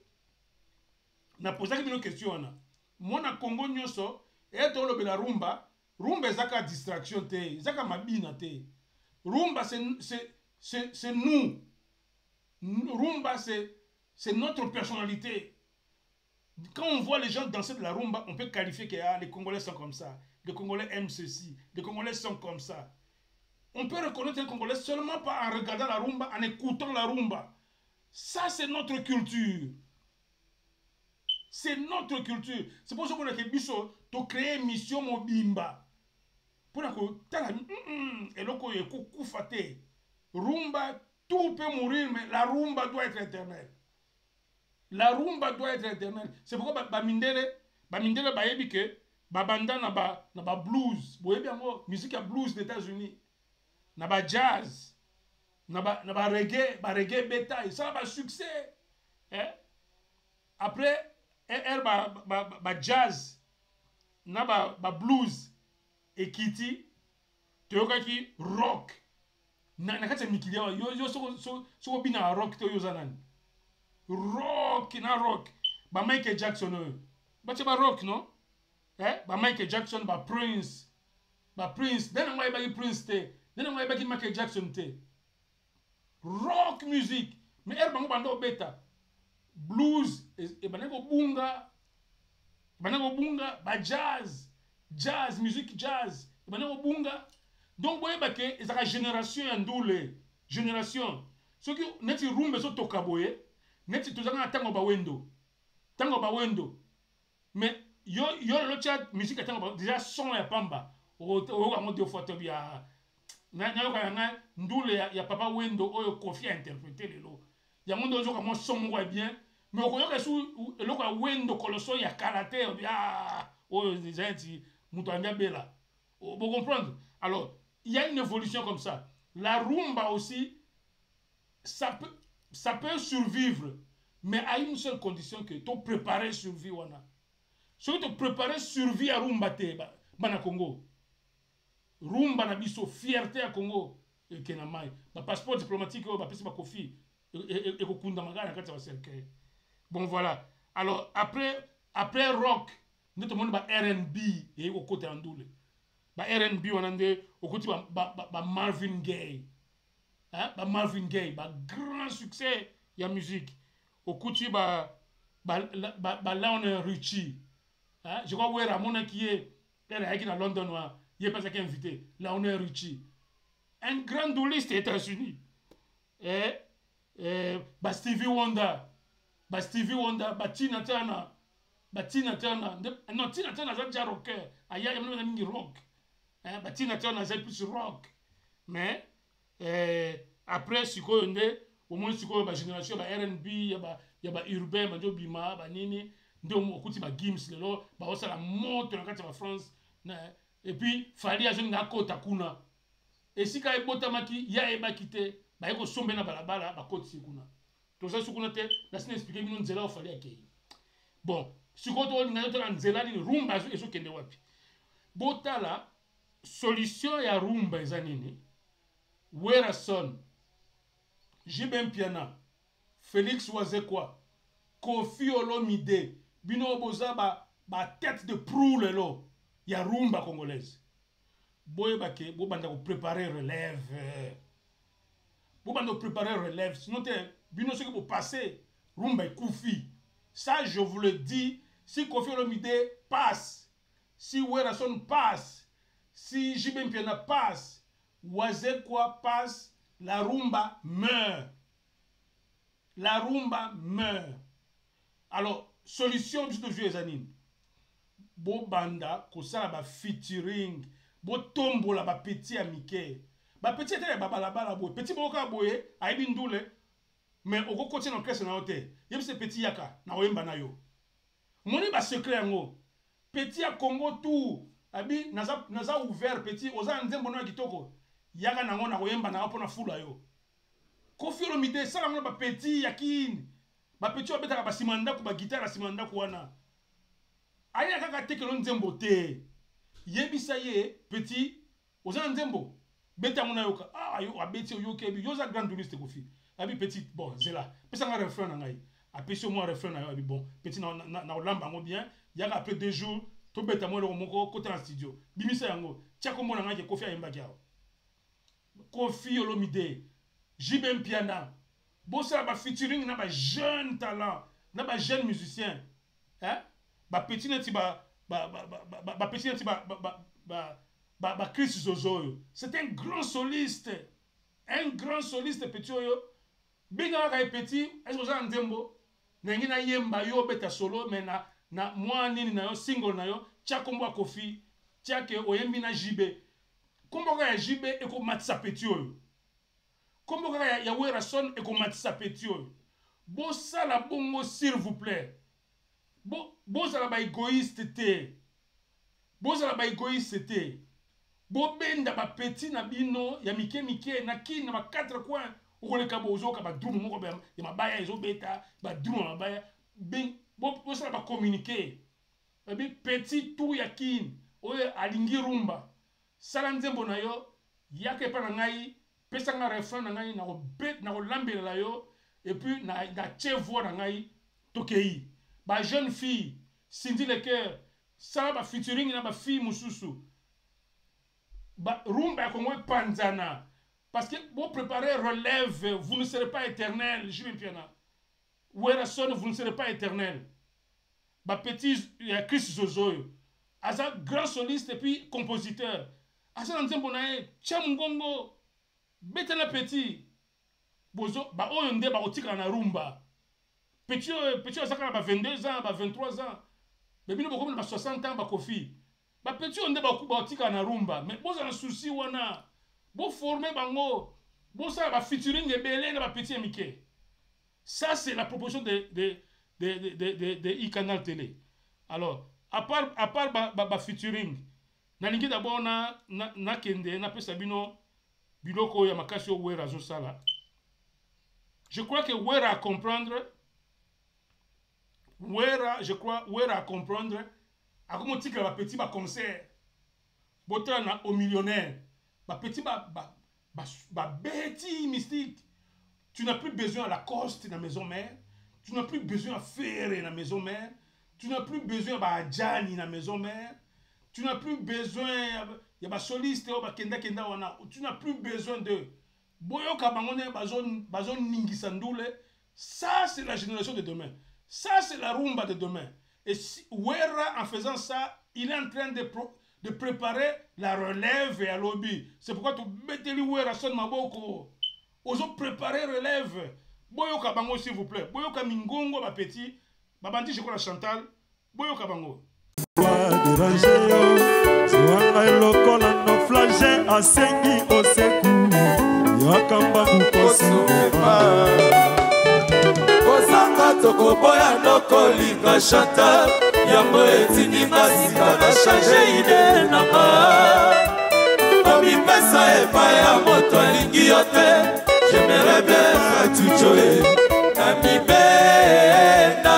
na poser une question na mona Congo nyoso et to lobe la rumba rumba ezaka distraction te ezaka mabina te rumba c'est c'est c'est c'est nous rumba c'est c'est notre personnalité. Quand on voit les gens danser de la rumba, on peut qualifier que ah, les Congolais sont comme ça, les Congolais aiment ceci, les Congolais sont comme ça. On peut reconnaître les Congolais seulement pas en regardant la rumba, en écoutant la rumba. Ça, c'est notre culture. C'est notre culture. C'est pour ça qu'on a fait biso to créer mission mobimba. Pour que tala et loko yeko kufate. Rumba, tout peut mourir, mais la rumba doit être éternelle. La rumba doit être éternelle. C'est pourquoi ba mindele, ba mindele ba yebi que ba banda na ba na ba blues. Vous voyez bien moi, musique à blues des États-Unis. Na ba jazz, na ba na ba reggae, ba reggae beta, ça va succès. Hein? Après er ba, ba ba jazz, na ba ba blues et kitty, toyoka ki rock. Na na kati mikili yo yo so so so bina rock to yo zanani. Rock na rock ba Michael Jackson eux ba ba rock non eh ba Michael Jackson ba Prince ba Prince dena ngwa ba Prince te dena ngwa ba Michael Jackson te rock music mais er bango bando beta blues e bango bunga bango bunga ba jazz jazz music jazz e bango bunga donc boye ba ke ezaka génération ya ndule génération ce qui neti rumbe so tokaboye neti tozanga tango ba wendo tango ba wendo mais yo yo lo chat musique tango ba déjà son ya pamba o o mo de photo bia na na ko nga ndule ya, ya papa wendo oyo Kofi a interprété lelo ya mondo zo ka mo son mo bien mais ko yo ka su lo ko wendo koloso ya karaté bia o déjà ti muto anga bela vous comprendre. Alors il y a une évolution comme ça. La rumba aussi ça peut ça peut survivre, mais à une seule condition que tu prépares survie wana. Si tu prépares survie à rumba te bana Congo. Rumba na biso fierté à Congo et kenamai. Ba passeport diplomatique ba pesi ba Kofi et ko kunda magana kati wa cercle. Bon voilà. Alors après après rock, nous tout le monde ba R and B et au côté andule. Ba R and B wana nde au côté ba, ba, ba Marvin Gaye. hein, ba Marvin Gaye, ba grand succès ya musique. Au coutu ba ba ba, ba Lionel Richie. Hein, je crois ouais Ramona qui est elle est qui dans London là, il est pas qui invité, Lionel Richie. Un grand douliste des États-Unis. Et eh, ba Stevie Wonder, ba Stevie Wonder, ba Tina Turner, ba Tina Turner. Non, Tina Turner c'est déjà rocker. Aya il y a même rock. Hein, ba Tina Turner c'est plus rock. Mais eh, après si quoi on est au moins si quoi ba génération ba R and B, y a ba y a ba urbain, ba bima, ba nini, ndo mo kuti ba Gims lelo, ba osa la monte na kati ba France. Et puis fali a jeune na kota kuna. Et si ka ebota maki ya e ba kité ba yeko sombe na balabala ba koti kuna. To ça sukuna te na sine expliquer bino nzela ofali akei. Bon, si ko to na to na nzela ni rumba ezo kende wapi. Botala solution ya rumba ezanini. Werason, Jibem Piana, Félix Wazekwa, Kofi Olomide, Bino Boza ba, ba tête de proue lelo, ya rumba congolaise. Boye bake, bo banda ko préparer relève. Bo banda ko préparer relève, sinon te, bino ce que vous passez, rumba et Koufi. Ça, je vous le dis, si Kofi Olomide passe, si Werason passe, si Jibem Piana passe, Wazekwa passe, la rumba meurt. La rumba meurt. Alors, solution du vieux Zanine. Bo banda, kosala ba featuring, bo tombo la ba petit amike. Ba petit était ba balaba la boy. Petit boka boye, aibi ndule. Mais oko kote na classe na hote. Yem se petit yaka na oyemba na yo. Moni ba secret ngo. Petit a Congo tout. Abi naza naza ouvert petit, oza nzembo na kitoko. Yaga nango na koyemba na pona fula yo. Kofi Olomide sala ngona ba petit yakini. Ba petit obeta ba simanda ku ba guitare simanda ku wana. Aya kaka tekelo nzembo te. Yebisa ye petit oza nzembo. Beta ngona yoka. Ah yo abeti yo kebi yoza grand liste Kofi. Abi petit bon zela. Pesa nga refrain na ngai. Apesi moi refrain na yo abi bon. Petit na na, na olamba ngo bien. Yaga après deux jours to beta mo lo moko côté en studio. Bimisa yango. Tia ko mona ngai Kofi ayemba kiao. Kofi Olomide, Jibem Piana, bossa ba featuring na ba jeune talent, na ba jeune musicien, hein? Ba petit neti ba ba ba ba ba petit neti ba ba ba ba ba Chris Zozo. C'est un grand soliste, un grand soliste petit yo. Binga ka petit, est-ce que ça ndembo? Nengi na yemba yo beta solo mais na na moi nini na yo single na yo, tia kombo Kofi, tia ke oyembi na Jibe. Kombo ya Jibe eko matisa petit oyo. Kombo ya ya Werason eko matisa petit oyo. Bo sala bongo s'il vous plaît. Bo bo sala ba égoïste te. Bo sala ba égoïste te. Bo benda ba petit na bino ya mike mike na ki na ba quatre coins. Okoleka bozo ka ba drum moko ba ya mabaya ezo beta ba drum mabaya. Ben bo bo sala ba communiquer. Ba petit tout ya kin oyo alingi rumba. Sala nzembo na yo yake pa na ngai pesa nga refrain na ngai na ko bet na ko lambela yo et puis na na chevo na ngai tokei ba jeune fille Cindy Le Cœur sala ba featuring na ba fille mususu ba rumba ko ngwe panzana parce que vous préparez relève vous ne serez pas éternel Jibem Piana Werason vous ne serez pas éternel ba petit Chris Zozo asa grand soliste et puis compositeur. Asa nzembo na e chamungongo beta na petit bozo ba oyo nde ba otika na rumba petit petit asaka na ba vingt-deux ans ba vingt-trois ans bebino boko na ba soixante ans ba Kofi ba petit onde ba kuba otika na rumba mais boza na souci wana bo former bango bo sa ba featuring ebele na ba petit mike. Ça c'est la proposition de de de de de, de, de iCanal Télé. Alors à part à part ba ba, ba featuring na lingi d'abord na na, na kende na pesa bino biloko ya makasi o Wera zo sala. Je crois que Wera à comprendre Wera je crois Wera à comprendre a comment tika ba petit ba concert botra na au millionnaire ba petit ba ba ba, ba beti mystique. Tu n'as plus besoin à la coste dans la maison mère, tu n'as plus besoin à faire dans la maison mère, tu n'as plus besoin à Djani dans la maison mère. Tu n'as plus besoin, il y a des solistes, tu n'as plus besoin de boyoka bangone bazon bazon ningisa ndule. Ça c'est la génération de demain. Ça c'est la rumba de demain. Et si, Wera en faisant ça, il est en train de pro, de préparer la relève et à lobby. C'est pourquoi tu mettez lui Wera son maboko. Oso préparer relève. Boyoka bango s'il vous plaît. Boyoka mingongo ba petit. Babandi je crois la Chantal. Boyoka bango. Déranger yo. Soanga lokola no flagé asengi oseku. Yakamba kukosu pa. Kozanga toko boya noko linga chata. Yambo etini masika na changer ide nanga. Omi pesa epa ya moto lingi yote. J'aimerais bien faire tout jouer à mi bena.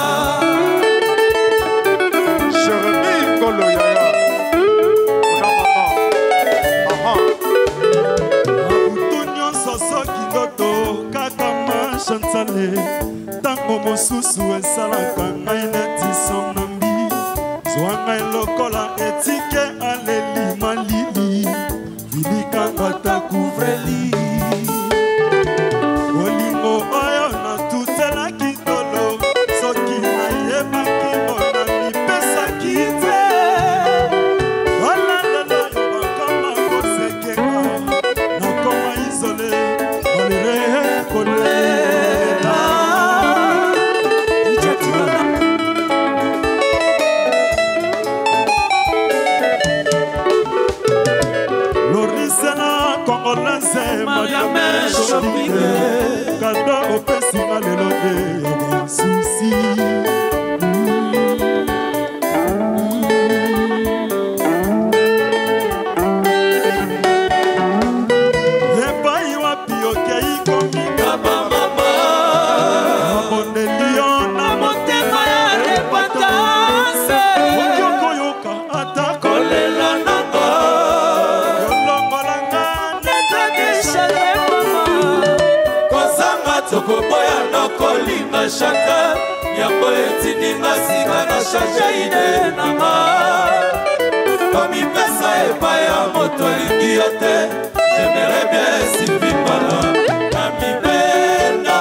Jérémy Kolo Yaya. Aha. Abutunyo soso kindoto kakama chansale. Tango mosusu esalaka ngai neti sonambi. Zwanga elokola etike aleli malili. Vilika ngata couvreli. Kado opesi malelo de yaba susi. Epai wapi okei komi Mama mama Abonelio na motema ya repatase. Okyoko yoka ata Kolela nanga. Yolongolanga Netadisha ye mama. Kozanga toko boya noko linga chata. Yambo etini masika na changer ide nanga. Komi pesa epa ya moto lingi yote. J'aimerais bien Sylvie Pala. Na mi bena.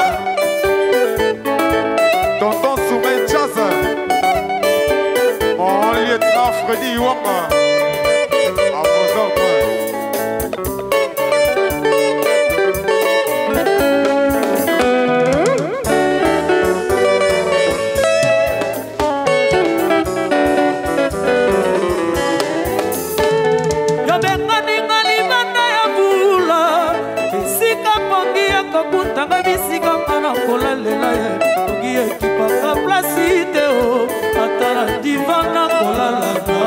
Tonton Soumé Jazz. Mon lieutenant Freddy Wanga. À vos ordres. Tanga bisika mana kola lela ye Ogi ekipaka plasite o Atara divana kola lana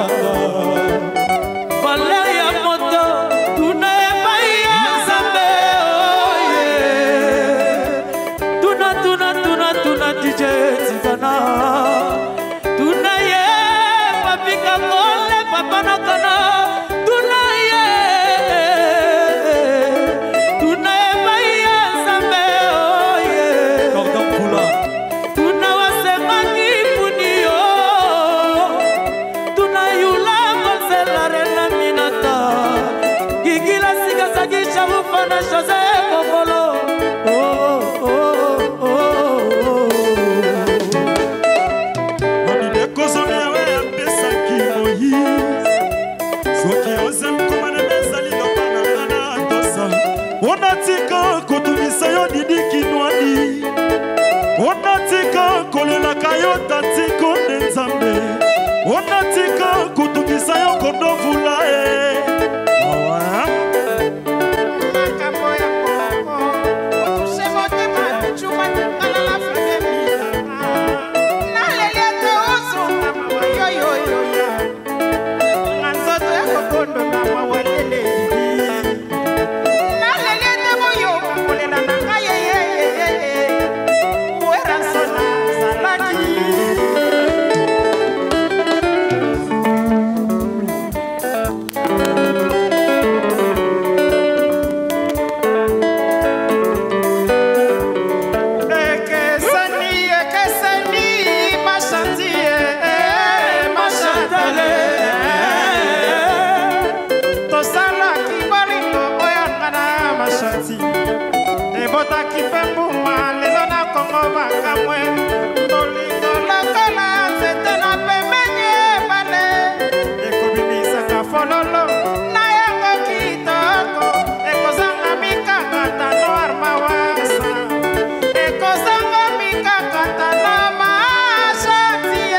Valer ya moto Tuna eba ya zambe Tuna tuna tuna tuna D J Tigana Tuna ye Papika kole papana kana Tuna ye Tuna eba ya José Kokolo, oh oh oh oh. Mami de kozomia we apesa kimoyi. Soki ozem kumane bezali lopana ngana tosa. Onatika kotumisa yo didi kinwani. Onatika kolela kayo tatiko nenzambe. Onatika kotumisa yo kondovula e. Awa. naleki mpe mbuma lelo na kongo makamwe tolingo lokola nzete na pembeni ebale ekobimisaka fololo na yango kitoko ekozanga mikakata noir mawasa ekozanga mikakata na mashatie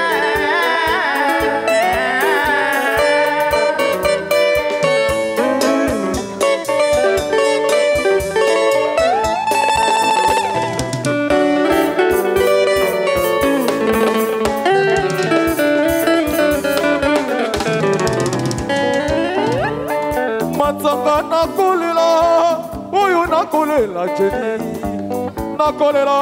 matsanga nakolela oyo nakolela jeni nakolela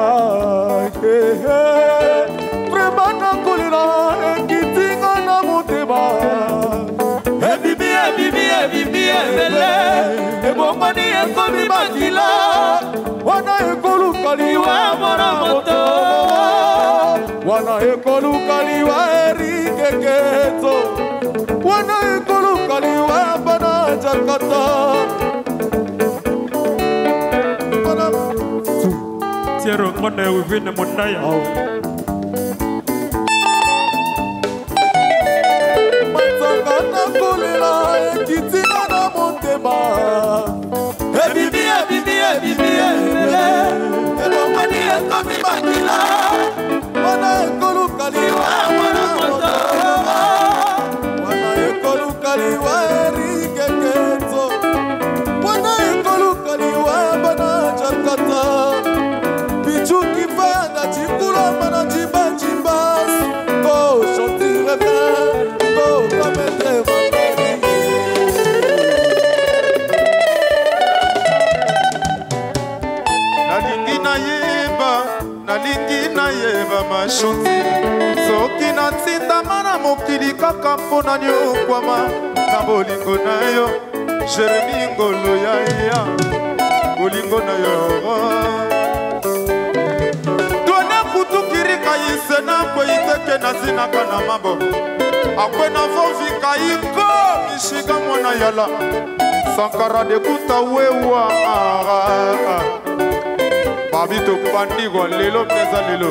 vrema nakolela ekitinga na motema ebibi ebibi ebibi ebele ebongwani ekomi makila wana ekolukaliwa mwana moto wana ekolukaliwa erikeketo wana ekolukaliwa bana jakata Tiero ngone wivine mondaya matsanga nakolela ekitinga na motema ebibi ebibi ebibi ebele ebongwani ekomi makila wana ekolukaliwa mwana moto wana ekolukaliwa erikeketo wana ekolukaliwa bana jakata pichuki fanda chikula mana chimba chimbas go chantire bien go promettre mandari nalingi nayeba nalingi nayeba mashanti soki natindama na mokili kaka mpona nyokwama na bolingo na yo jeremi ngolo yaya bolingo na yo twana kutukirika yise na kwei teke nazinaka na mambo akwe na vovika iko mishiga mwana yala sankara de kuta wewa babi topandikwa lelo mpeza lelo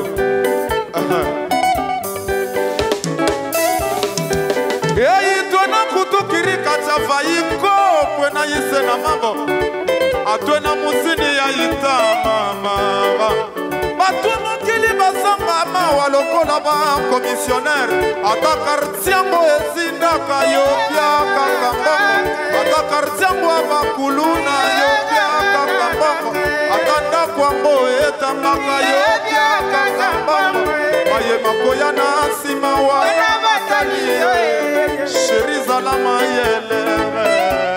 eyi twana kutukirika tava iko kwe na yise na mambo atwe na musini ya itamamara bato mokili bazanga mawa lokola bakomisionere ata kartiango ezindaka yo piakaka mbongo ata kartiango ya bakulu na yo piakaka mbongo ata ndako yango etambaka yo piakaka mbongo mayema koya na nsima wana batali sheri zala mayelere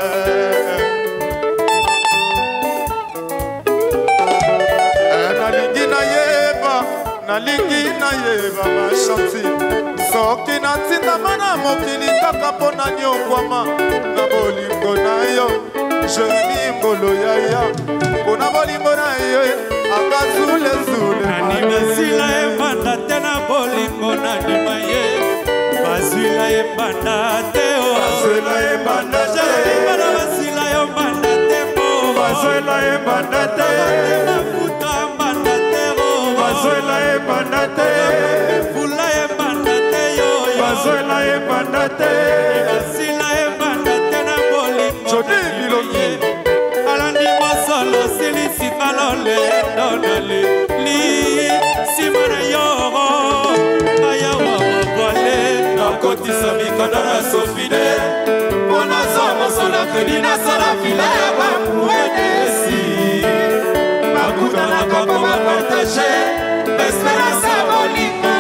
nalingi nayeba nalingi nayeba mashanti soki natindama na mokili kaka mpo na nyongwama na bolingo na yo jeremi ngolo yaya mpona bolingo na yo akazulezule basila ebanda te na bolingo nandima ye basila ebanda te basila ebanda te basila ebanda te basila ebanda te futa ebanda te basila ebanda te fula ebanda te yo basila ebanda te basila ebanda te na bolingo jodi bilongi alandi mosolo silisi balole donale li simana yoro ayawa wabwale nakotisa mikanda na sofide mpo nazwa mosolo kredi nasala fila ya bamuedesi bakutanaka po bapartage esperance ya bolingo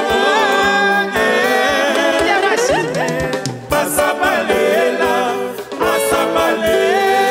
basabalela basabale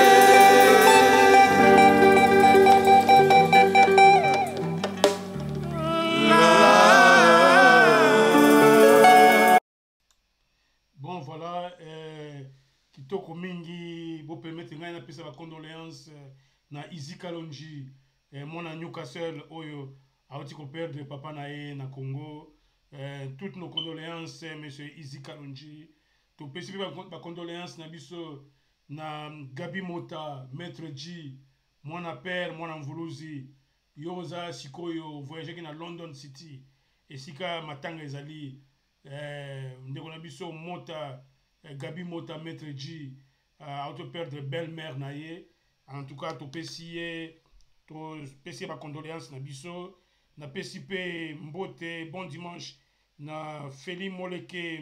Bon voilà, euh, kitoko mingi bo permettre ngai na pesa ba condoléances euh, na Izzy Kalonji euh, mona Newcastle oyo auti ko perdre papa na ye na Congo. Euh, toutes nos condoléances euh, monsieur Izzy Kalonji. To pesi ba, ba condoléances na biso na Gabi Mota, Maître G, mwana père mwana mvuluzi yo oza sikoyo voyageki na London City esika matanga ezali eh, ndeko na biso mota eh, Gabi Mota Maître G uh, auto perdre belle-mère na ye en tout cas topesi ye topesi ye bacondoléance na biso napesi mpe mbote bon dimanche na Feli Moleke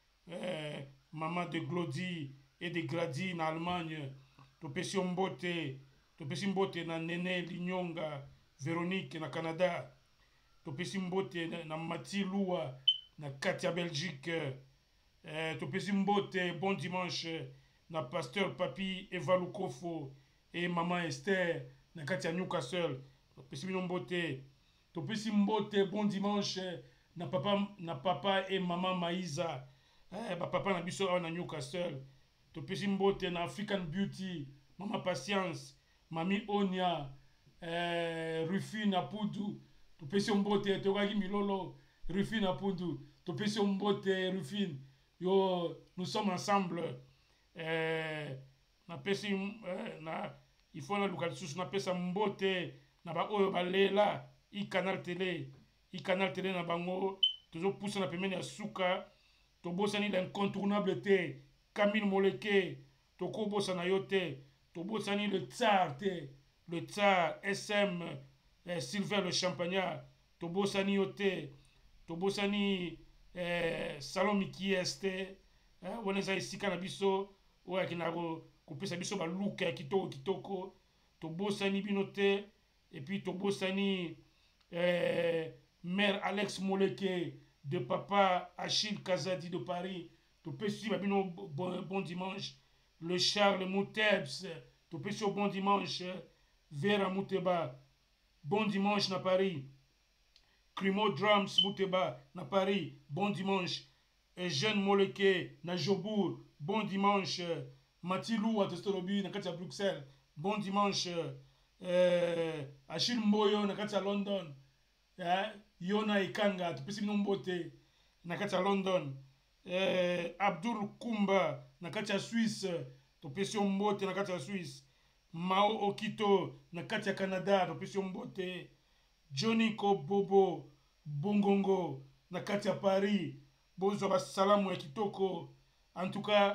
eh, maman de Glody et de Grady na Allemagne topesi yo mbote topesi mbote na Nene Linyonga Véronique na Canada topesi mbote na, na Mati Lua na Katia Belgique eh, topesi mbote bon dimanche na pasteur Papi Eva Lukofo et maman Esther na Katia Newcastle topesi bino mbote topesi mbote bon dimanche na papa na papa et maman Maïza eh, ba papa na biso na Newcastle topesi mbote na African Beauty maman Patience mami Onia eh, Rufine Apudu topesi mbote tokaki milolo Rufine Apudu topesi mbote Rufine yo nous sommes ensemble eh, na pesi eh, na il faut na lukalsus na pesa mbote na ba oyo balela i canal télé i canal télé na bango toujours pousse na pemeni ya suka tobosani l'incontournable te Camille Moleke tokobosa na yo te tobosani le tsar te le tsar S M eh, Sylvain le Champagnat tobosani yo te tobosani eh, Salon Mikies te eh, woneza esika na biso oyo akina kopesa biso baluka ya kitoko kitoko tobosani bino te et puis tobosani eh, mère Alex Moleke de papa Achille Kazadi de Paris topesi babino bon, bon dimanche le Charles Moutebs topesi bon dimanche Vera Mouteba bon dimanche na Paris Crimo Drums Mouteba na Paris bon dimanche Eugène Moleke na Jobour bon dimanche Matilou à Testolobi na Katia Bruxelles bon dimanche eh, Achille Mboyo na Katia London eh, Yona Ikanga topesi bino mbote na Katia London eh, Abdul Kumba na Katia Suisse topesi mbote na Katia Suisse Mao Okito na Katia Canada topesi mbote Johnny Kobobo Bongongo na Katia Paris bozo ba salamu ya kitoko en tout cas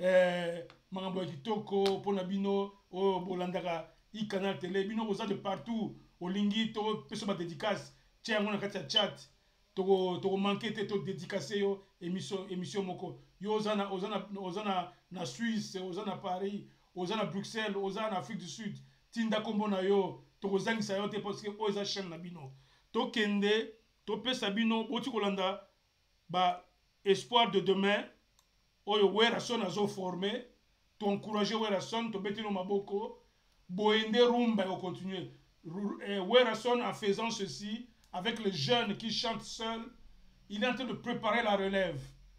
eh, mangambo ya kitoko pona bino o bolandaka i canal télé bino boza de partout olingi to peso ba dédicace tia ngona Katia chat to to manquer te to dédicacer yo émission émission moko yo ozana ozana ozana na Suisse ozana Paris ozana Bruxelles ozana Afrique du Sud tinda kombo na yo to kozangisa yo te parce que oza chaîne na bino to kende to pesa bino boti kolanda ba espoir de demain oyo Werason azo formé to encourager Werason to betino maboko boende rumba et continuer Werason en faisant ceci avec les jeunes qui chantent seuls il est en train de préparer la relève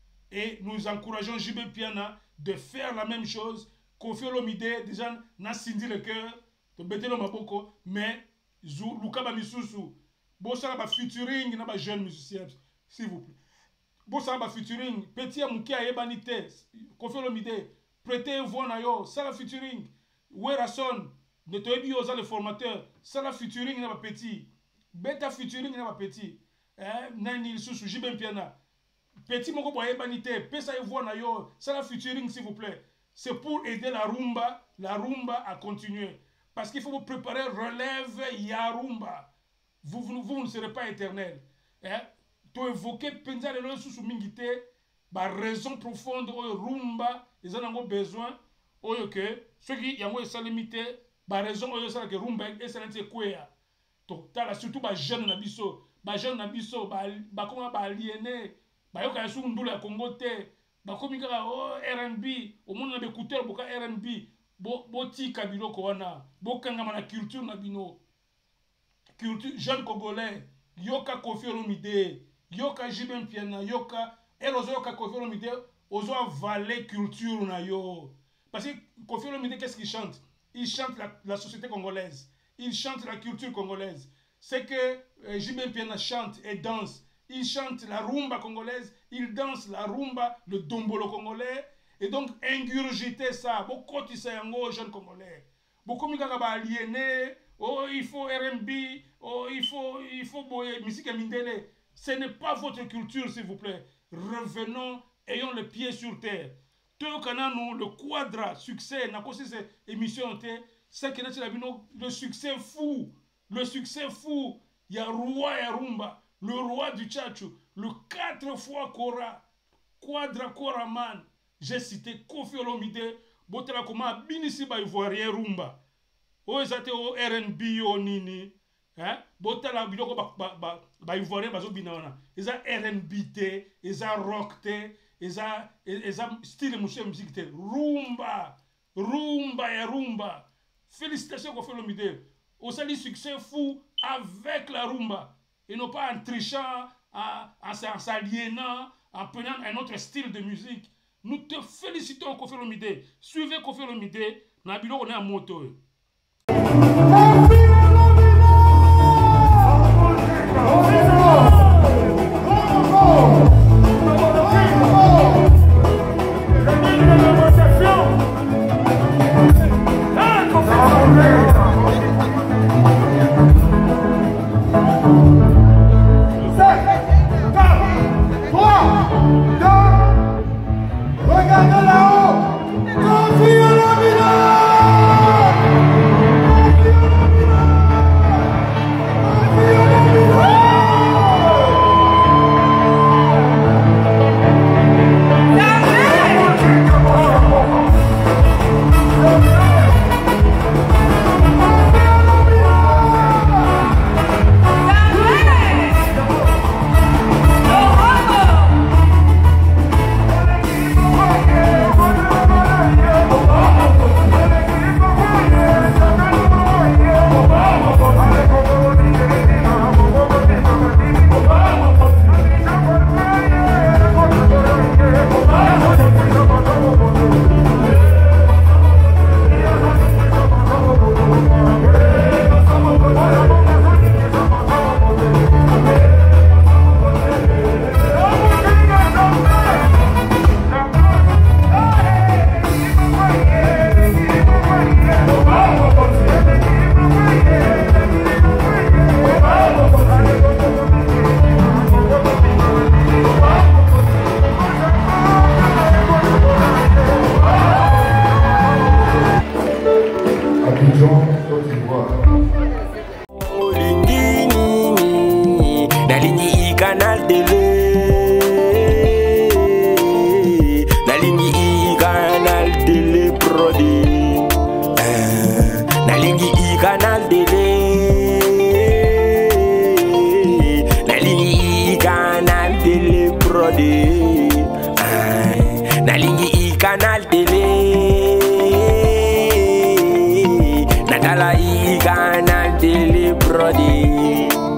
et nous encourageons J B Piana de faire la même chose Kofi Olomide déjà n'a sindi le cœur to betino maboko mais zu lukaba misusu bosala ba featuring na ba jeunes musiciens s'il vous plaît bosala ba featuring petit ya mukia yebani te Kofi Olomide prêtez voix na yo sala featuring Werason ne toyebi yo za le formateur sala featuring na ba petit beta featuring na ba petit eh nani lisusu J B Piana petit moko boye yebani te pesa voix na yo sala featuring s'il vous plaît c'est pour aider la rumba la rumba à continuer parce qu'il faut vous préparer relève ya rumba vous, vous, vous ne serez pas éternel eh to évoquer penza le lo susu mingité ba raison profonde o rumba ils en ont besoin oyo que ceux qui yango ça limité ba raison oyo ça que rumba et ça n'était quoi to tala surtout ba jeune na biso ba jeune na biso ba ba comment ba aliéné ba yo ka su ndula ya Congo te ba komi ka o R and B au monde na écouteur boka R and B bo bo tika biloko wana bo kanga na culture na bino culture jeune congolais yoka Kofi Olomide yoka J B Piana yoka elozo yoka Kofi Olomide ozo avaler culture na yo parce que Kofi Olomide qu'est-ce qu'il chante il chante la, la société congolaise il chante la culture congolaise c'est que euh, J B Piana chante et danse il chante la rumba congolaise il danse la rumba le dombolo congolais et donc ingurgiter ça beaucoup ça yango jeune congolais beaucoup de gens aliénés, oh il faut R and B, oh il faut il faut boyer musique mindele. Ce n'est pas votre culture s'il vous plaît. Revenons, ayons les pieds sur terre. Tout nous le quadra succès, n'a pas cette émission c'est que le succès fou, le succès fou. Il y a roi et rumba, le roi du tchatchou, le quatre fois Kora, quadra Kora man. J'ai cité Koffi Olomide, botela comment binisi ba ivoirien rumba. O ezate o R and B o nini, hein? Botela biloko ba ba ba ivoirien bazo binaona. Eza R and B te, eza rock te, eza eza style musique te, rumba, rumba et rumba. Félicitations Koffi Olomide. Au sali succès fou avec la rumba et non pas en trichant, en, en, en s'aliénant, en prenant un autre style de musique. Nous te félicitons Koffi Olomide. Suivez Koffi Olomide. Nabilo on est en moto. Regardez là-haut, Koffi Olomide! Natala i canal télé brody.